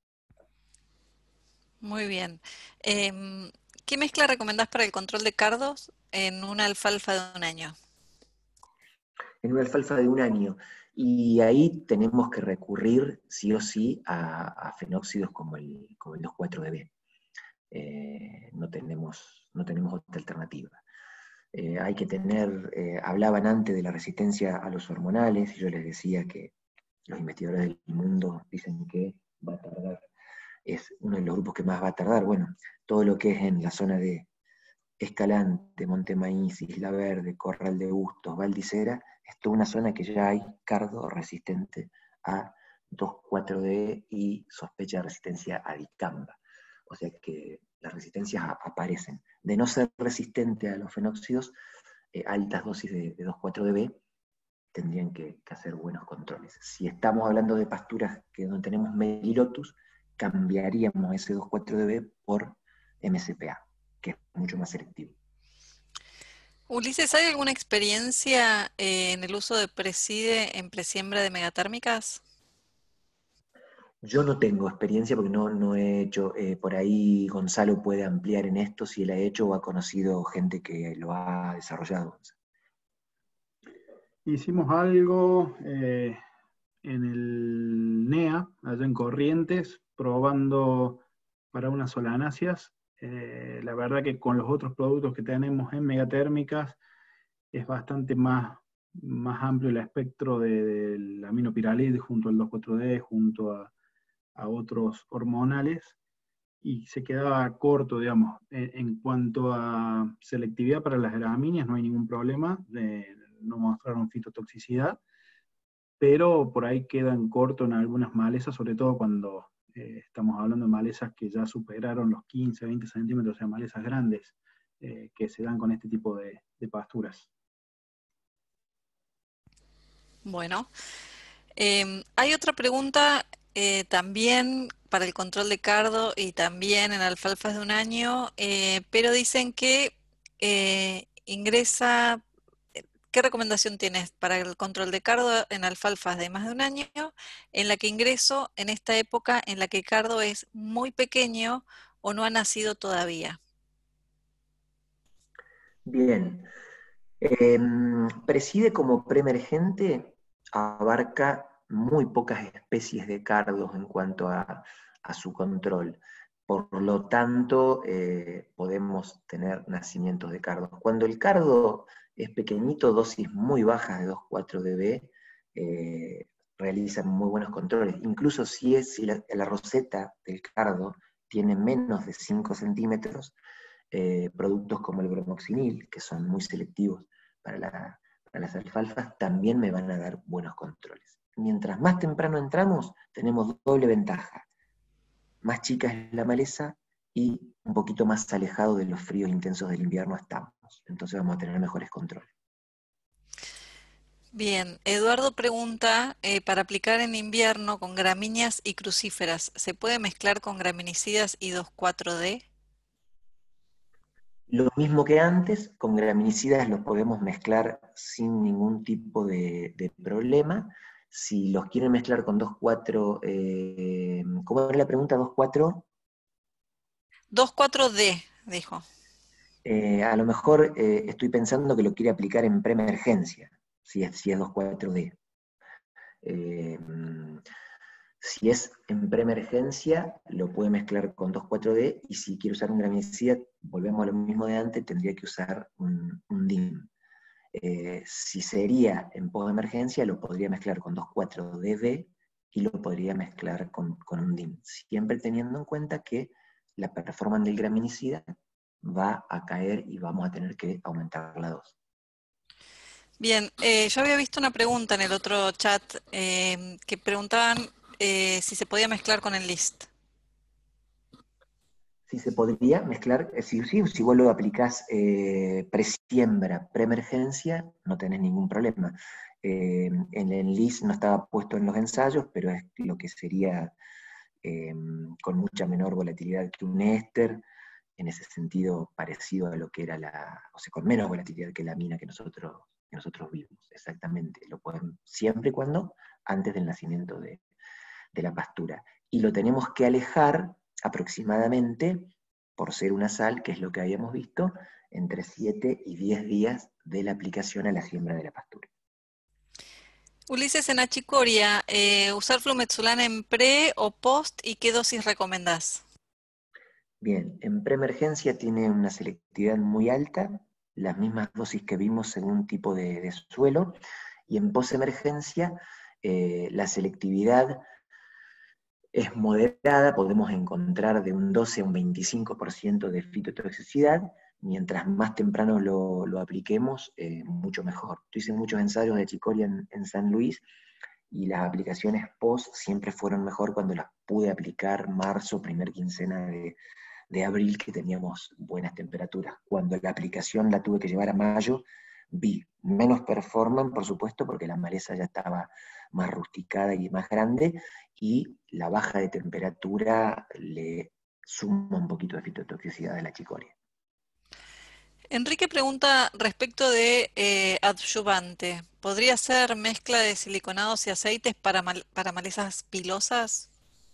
Muy bien. ¿Qué mezcla recomendás para el control de cardos en una alfalfa de 1 año? En una alfalfa de 1 año. Y ahí tenemos que recurrir sí o sí a fenóxidos como el 2,4-DB. No tenemos otra alternativa. Hay que tener, hablaban antes de la resistencia a los hormonales, y yo les decía que los investigadores del mundo dicen que va a tardar, es uno de los grupos que más va a tardar. Bueno, todo lo que es en la zona de Escalante, Monte Maíz, Isla Verde, Corral de Bustos, Valdicera, es toda una zona que ya hay cardo resistente a 2,4-D y sospecha de resistencia a dicamba. O sea que las resistencias aparecen. De no ser resistente a los fenóxidos, altas dosis de 2,4-DB tendrían que hacer buenos controles. Si estamos hablando de pasturas que donde tenemos Melilotus, cambiaríamos ese 2,4-DB por MCPA, que es mucho más selectivo. Ulises, ¿hay alguna experiencia en el uso de Preside en presiembra de megatérmicas? Yo no tengo experiencia porque no he hecho, por ahí Gonzalo puede ampliar en esto si él ha hecho o ha conocido gente que lo ha desarrollado. Hicimos algo en el NEA, allá en Corrientes, probando para unas solanáceas. La verdad que con los otros productos que tenemos en megatérmicas es bastante más amplio el espectro del aminopiralid junto al 2,4-D, junto a a otros hormonales, y se quedaba corto, digamos. En cuanto a selectividad para las gramíneas, no hay ningún problema, no mostraron fitotoxicidad, pero por ahí quedan corto en algunas malezas, sobre todo cuando estamos hablando de malezas que ya superaron los 15, 20 centímetros, o sea, malezas grandes, que se dan con este tipo de pasturas. Bueno, hay otra pregunta también para el control de cardo y también en alfalfas de un año, pero dicen que ingresa, ¿qué recomendación tienes para el control de cardo en alfalfas de más de un año, en la que ingreso en esta época en la que el cardo es muy pequeño o no ha nacido todavía? Bien. Preside como preemergente, abarca muy pocas especies de cardos en cuanto a su control. Por lo tanto, podemos tener nacimientos de cardos. Cuando el cardo es pequeñito, dosis muy bajas de 2,4 dB, realizan muy buenos controles. Incluso si la roseta del cardo tiene menos de 5 centímetros, productos como el bromoxinil, que son muy selectivos para las alfalfas, también me van a dar buenos controles. Mientras más temprano entramos, tenemos doble ventaja. Más chica es la maleza y un poquito más alejado de los fríos intensos del invierno estamos. Entonces vamos a tener mejores controles. Bien, Eduardo pregunta, para aplicar en invierno con gramíneas y crucíferas, ¿se puede mezclar con graminicidas y 2,4-D? Lo mismo que antes, con graminicidas los podemos mezclar sin ningún tipo de problema. Si los quieren mezclar con 2,4, ¿cómo era la pregunta? 2,4. 2,4-D, dijo. A lo mejor estoy pensando que lo quiere aplicar en preemergencia, si es 2,4D. Si es en preemergencia, lo puede mezclar con 2,4D, y si quiere usar un graminicida, volvemos a lo mismo de antes, tendría que usar un DIM. Si sería en postemergencia, lo podría mezclar con 2,4DB y lo podría mezclar con un DIM, siempre teniendo en cuenta que la performance del graminicida va a caer y vamos a tener que aumentar la dosis. Bien, yo había visto una pregunta en el otro chat que preguntaban si se podía mezclar con el list. Si se podría mezclar, si vos lo aplicás presiembra, preemergencia, no tenés ningún problema. En el LIS no estaba puesto en los ensayos, pero es lo que sería con mucha menor volatilidad que un éster, en ese sentido parecido a lo que era o sea, con menos volatilidad que la mina que nosotros vimos, exactamente. Lo pueden, siempre y cuando antes del nacimiento de la pastura. Y lo tenemos que alejar aproximadamente, por ser una sal, que es lo que habíamos visto, entre 7 y 10 días de la aplicación a la siembra de la pastura. Ulises, en achicoria, ¿usar flumetsulana en pre o post y qué dosis recomendás? Bien, en preemergencia tiene una selectividad muy alta, las mismas dosis que vimos según tipo de suelo, y en postemergencia la selectividad es moderada, podemos encontrar de un 12 a un 25% de fitotoxicidad. Mientras más temprano lo apliquemos, mucho mejor. Yo hice muchos ensayos de achicoria en San Luis, y las aplicaciones post siempre fueron mejor cuando las pude aplicar marzo, primer quincena de abril, que teníamos buenas temperaturas. Cuando la aplicación la tuve que llevar a mayo, vi menos performance, por supuesto, porque la maleza ya estaba más rusticada y más grande, y la baja de temperatura le suma un poquito de fitotoxicidad de la achicoria. Enrique pregunta respecto de adyuvante. ¿Podría ser mezcla de siliconados y aceites para malezas pilosas?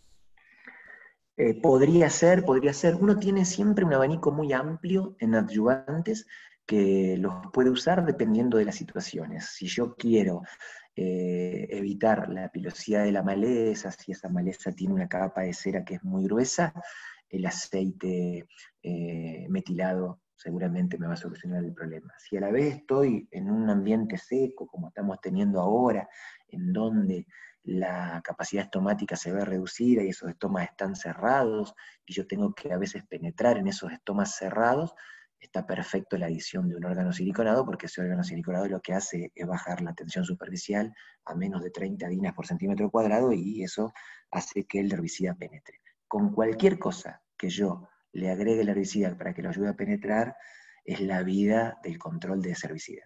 Podría ser. Uno tiene siempre un abanico muy amplio en adyuvantes que los puede usar dependiendo de las situaciones. Si yo quiero evitar la pilosidad de la maleza, si esa maleza tiene una capa de cera que es muy gruesa, el aceite metilado seguramente me va a solucionar el problema. Si a la vez estoy en un ambiente seco, como estamos teniendo ahora, en donde la capacidad estomática se ve reducida y esos estomas están cerrados, y yo tengo que a veces penetrar en esos estomas cerrados, está perfecto la adición de un órgano siliconado, porque ese órgano siliconado lo que hace es bajar la tensión superficial a menos de 30 dinas por centímetro cuadrado, y eso hace que el herbicida penetre. Con cualquier cosa que yo le agregue el herbicida para que lo ayude a penetrar, es la vida del control de ese herbicida.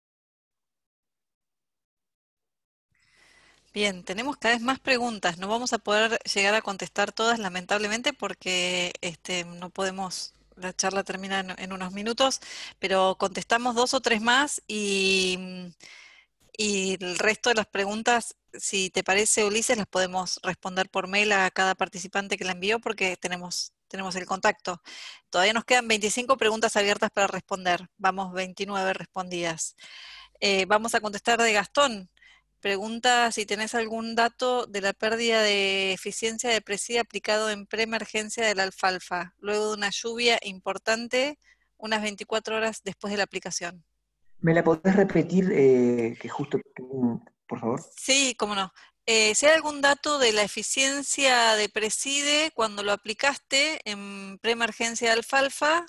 Bien, tenemos cada vez más preguntas. No vamos a poder llegar a contestar todas, lamentablemente, porque no podemos, la charla termina en unos minutos, pero contestamos 2 o 3 más y el resto de las preguntas, si te parece, Ulises, las podemos responder por mail a cada participante que la envió, porque tenemos el contacto. Todavía nos quedan 25 preguntas abiertas para responder. Vamos 29 respondidas. Vamos a contestar de Gastón. Pregunta si tenés algún dato de la pérdida de eficiencia de presida aplicado en preemergencia de la alfalfa, luego de una lluvia importante, unas 24 horas después de la aplicación. ¿Me la podés repetir, que justo, por favor? Sí, cómo no. Si hay algún dato de la eficiencia de Preside cuando lo aplicaste en preemergencia de alfalfa,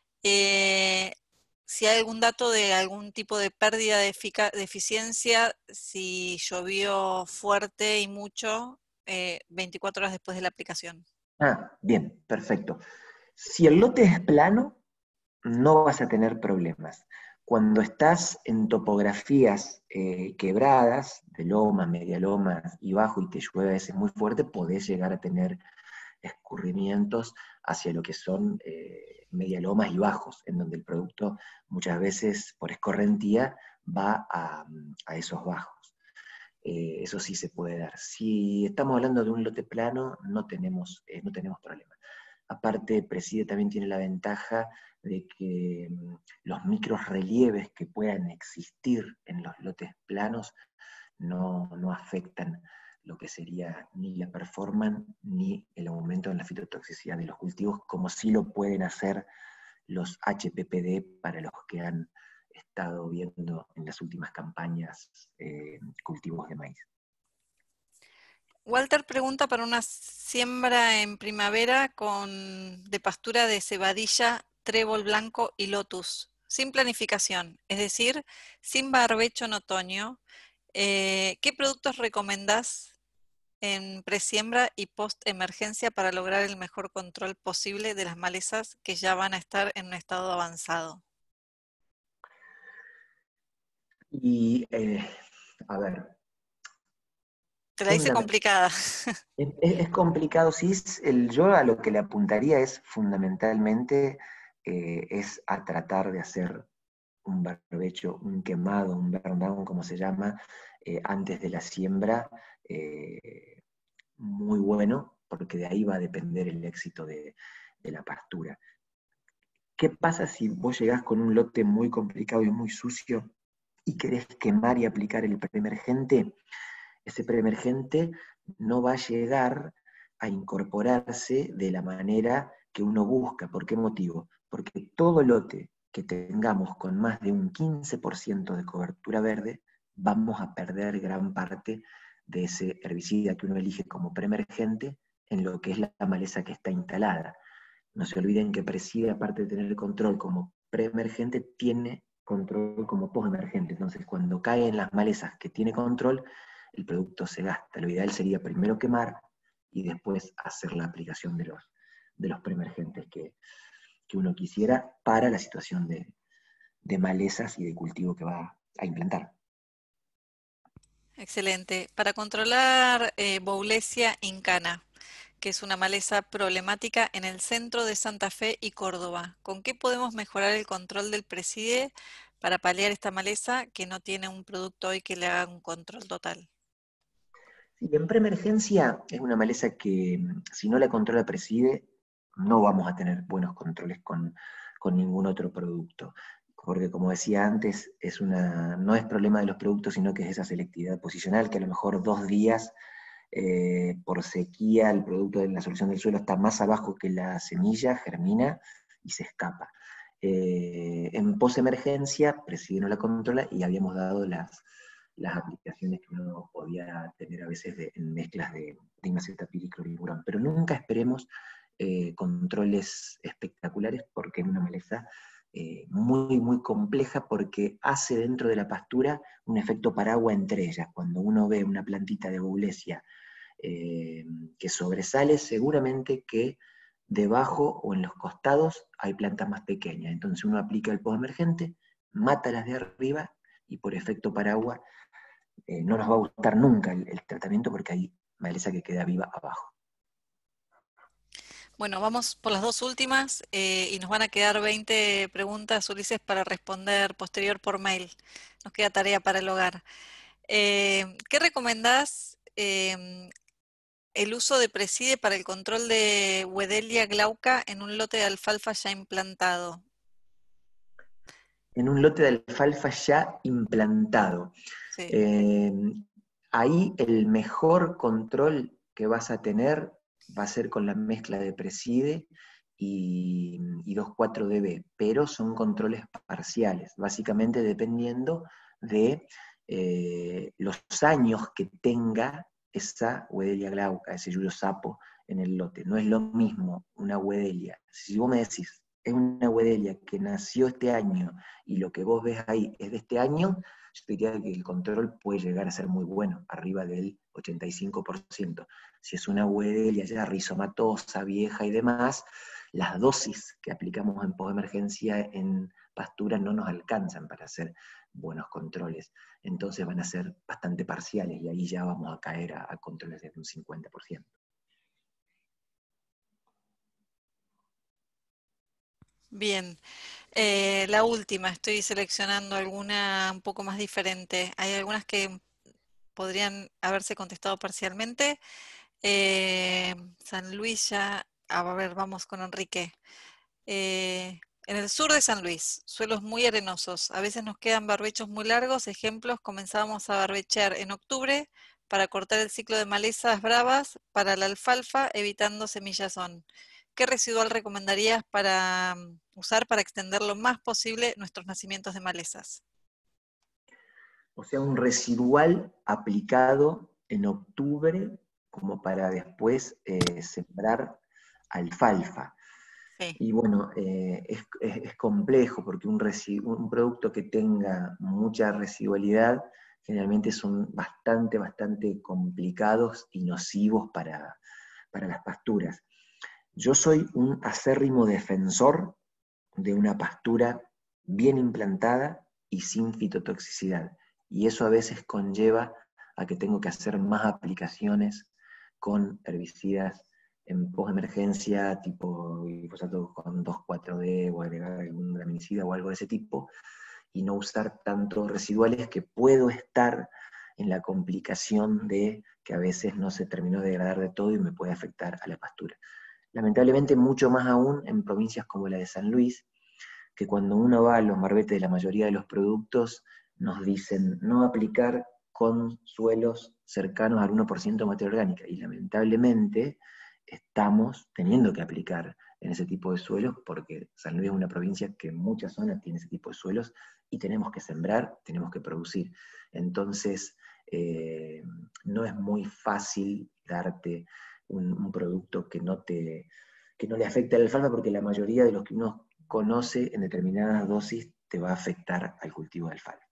si hay algún dato de algún tipo de pérdida de eficiencia, si llovió fuerte y mucho, 24 horas después de la aplicación. Ah, bien, perfecto. Si el lote es plano, no vas a tener problemas. Cuando estás en topografías quebradas, de lomas, media lomas y bajo, y te llueve a veces muy fuerte, podés llegar a tener escurrimientos hacia lo que son media lomas y bajos, en donde el producto muchas veces por escorrentía va a esos bajos. Eso sí se puede dar. Si estamos hablando de un lote plano, no tenemos problema. Aparte, Preside también tiene la ventaja de que los microrrelieves que puedan existir en los lotes planos no afectan lo que sería ni la performance ni el aumento en la fitotoxicidad de los cultivos, como sí lo pueden hacer los HPPD para los que han estado viendo en las últimas campañas cultivos de maíz. Walter pregunta para una siembra en primavera de pastura de cebadilla, trébol blanco y lotus, sin planificación, es decir, sin barbecho en otoño. ¿Qué productos recomendás en presiembra y post-emergencia para lograr el mejor control posible de las malezas que ya van a estar en un estado avanzado? Y, a ver. Te la hice complicada. Es complicado, sí. Yo a lo que le apuntaría es fundamentalmente es a tratar de hacer un barbecho, un quemado, un burn down, como se llama, antes de la siembra, muy bueno, porque de ahí va a depender el éxito de la pastura. ¿Qué pasa si vos llegás con un lote muy complicado y muy sucio y querés quemar y aplicar el preemergente? Ese preemergente no va a llegar a incorporarse de la manera que uno busca. ¿Por qué motivo? Porque todo lote que tengamos con más de un 15% de cobertura verde, vamos a perder gran parte de ese herbicida que uno elige como preemergente en lo que es la maleza que está instalada. No se olviden que Preside, aparte de tener el control como preemergente, tiene control como postemergente. Entonces, cuando caen las malezas que tiene control, el producto se gasta. Lo ideal sería primero quemar y después hacer la aplicación de los preemergentes que uno quisiera para la situación de malezas y de cultivo que va a implantar. Excelente. Para controlar Boulesia incana, que es una maleza problemática en el centro de Santa Fe y Córdoba, ¿con qué podemos mejorar el control del Preside para paliar esta maleza que no tiene un producto hoy que le haga un control total? Sí, en preemergencia es una maleza que si no la controla Preside, no vamos a tener buenos controles con ningún otro producto. Porque como decía antes, no es problema de los productos, sino que es esa selectividad posicional, que a lo mejor 2 días por sequía el producto de la solución del suelo está más abajo que la semilla, germina y se escapa. En posemergencia, Preside no la controla y habíamos dado las aplicaciones que uno podía tener a veces en mezclas de dimacetapir y clorhidrato, pero nunca esperemos controles espectaculares, porque es una maleza muy, muy compleja, porque hace dentro de la pastura un efecto paraguas entre ellas. Cuando uno ve una plantita de Boulesia que sobresale, seguramente que debajo o en los costados hay plantas más pequeñas. Entonces uno aplica el post emergente, mata las de arriba, y por efecto paraguas no nos va a gustar nunca el tratamiento, porque hay maleza que queda viva abajo. Bueno, vamos por las dos últimas y nos van a quedar 20 preguntas, Ulises, para responder posterior por mail. Nos queda tarea para el hogar. ¿Qué recomendás el uso de Preside para el control de Wedelia glauca en un lote de alfalfa ya implantado? En un lote de alfalfa ya implantado. Sí. Ahí el mejor control que vas a tener va a ser con la mezcla de Preside y 2,4-DB, pero son controles parciales, básicamente dependiendo de los años que tenga esa Wedelia glauca, ese yuyo sapo en el lote. No es lo mismo una Wedelia. Si vos me decís, es una Wedelia que nació este año y lo que vos ves ahí es de este año, yo diría que el control puede llegar a ser muy bueno, arriba del 85%. Si es una Wedelia ya rizomatosa, vieja y demás, las dosis que aplicamos en postemergencia en pastura no nos alcanzan para hacer buenos controles. Entonces van a ser bastante parciales, y ahí ya vamos a caer a controles de un 50%. Bien. La última, estoy seleccionando alguna un poco más diferente. Hay algunas que podrían haberse contestado parcialmente. San Luis ya, a ver, vamos con Enrique. En el sur de San Luis, suelos muy arenosos. A veces nos quedan barbechos muy largos. Ejemplos, comenzábamos a barbechear en octubre para cortar el ciclo de malezas bravas para la alfalfa, evitando semillazón. ¿Qué residual recomendarías para usar para extender lo más posible nuestros nacimientos de malezas? O sea, un residual aplicado en octubre como para después sembrar alfalfa. Sí. Y bueno, es complejo, porque un producto que tenga mucha residualidad generalmente son bastante complicados y nocivos para las pasturas. Yo soy un acérrimo defensor de una pastura bien implantada y sin fitotoxicidad. Y eso a veces conlleva a que tengo que hacer más aplicaciones con herbicidas en postemergencia, tipo glifosato con 2,4-D, o agregar algún graminicida o algo de ese tipo, y no usar tantos residuales, que puedo estar en la complicación de que a veces no se terminó de degradar de todo y me puede afectar a la pastura. Lamentablemente, mucho más aún en provincias como la de San Luis, que cuando uno va a los marbetes de la mayoría de los productos, nos dicen no aplicar con suelos cercanos al 1% de materia orgánica, y lamentablemente estamos teniendo que aplicar en ese tipo de suelos, porque San Luis es una provincia que en muchas zonas tiene ese tipo de suelos, y tenemos que sembrar, tenemos que producir. Entonces, no es muy fácil darte un producto que no le afecte a la alfalfa, porque la mayoría de los que uno conoce en determinadas dosis te va a afectar al cultivo de alfalfa.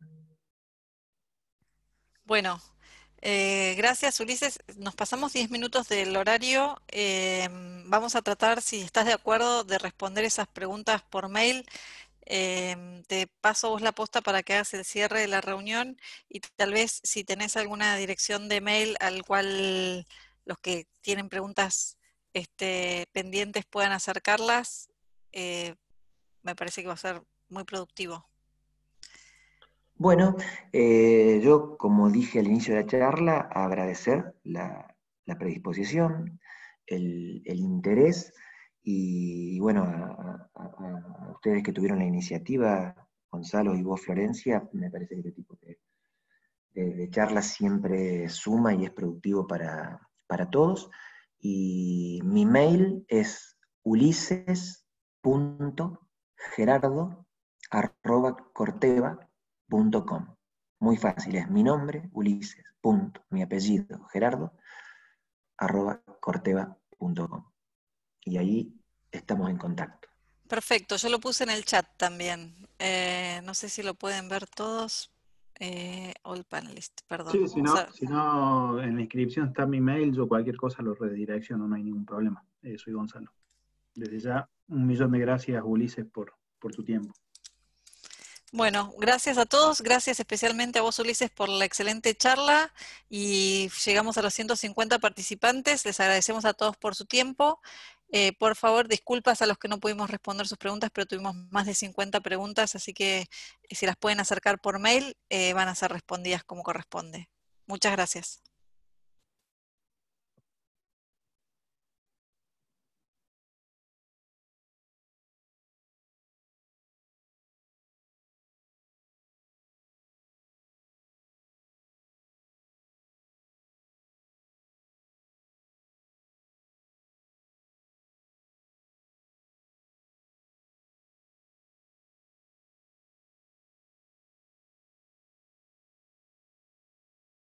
Bueno, gracias Ulises. Nos pasamos 10 minutos del horario. Vamos a tratar, si estás de acuerdo, de responder esas preguntas por mail. Te paso vos la posta para que hagas el cierre de la reunión, y tal vez si tenés alguna dirección de mail al cual los que tienen preguntas pendientes puedan acercarlas, me parece que va a ser muy productivo. Bueno, yo, como dije al inicio de la charla, agradecer la predisposición, el interés, y bueno, a ustedes que tuvieron la iniciativa, Gonzalo y vos, Florencia. Me parece que este tipo de charlas siempre suma y es productivo para todos. Y mi mail es ulises.gerardo@corteva.com. Muy fácil, es mi nombre, Ulises, punto, mi apellido, Gerardo, @corteva.com. Y ahí estamos en contacto. Perfecto, yo lo puse en el chat también. No sé si lo pueden ver todos. All panelists, perdón. Sí, si no, en la inscripción está mi mail, yo cualquier cosa lo redirecciono, no hay ningún problema. Soy Gonzalo. Desde ya, 1.000.000 de gracias, Ulises, por tu tiempo. Bueno, gracias a todos, gracias especialmente a vos, Ulises, por la excelente charla, y llegamos a los 150 participantes. Les agradecemos a todos por su tiempo. Por favor, disculpas a los que no pudimos responder sus preguntas, pero tuvimos más de 50 preguntas, así que si las pueden acercar por mail, van a ser respondidas como corresponde. Muchas gracias.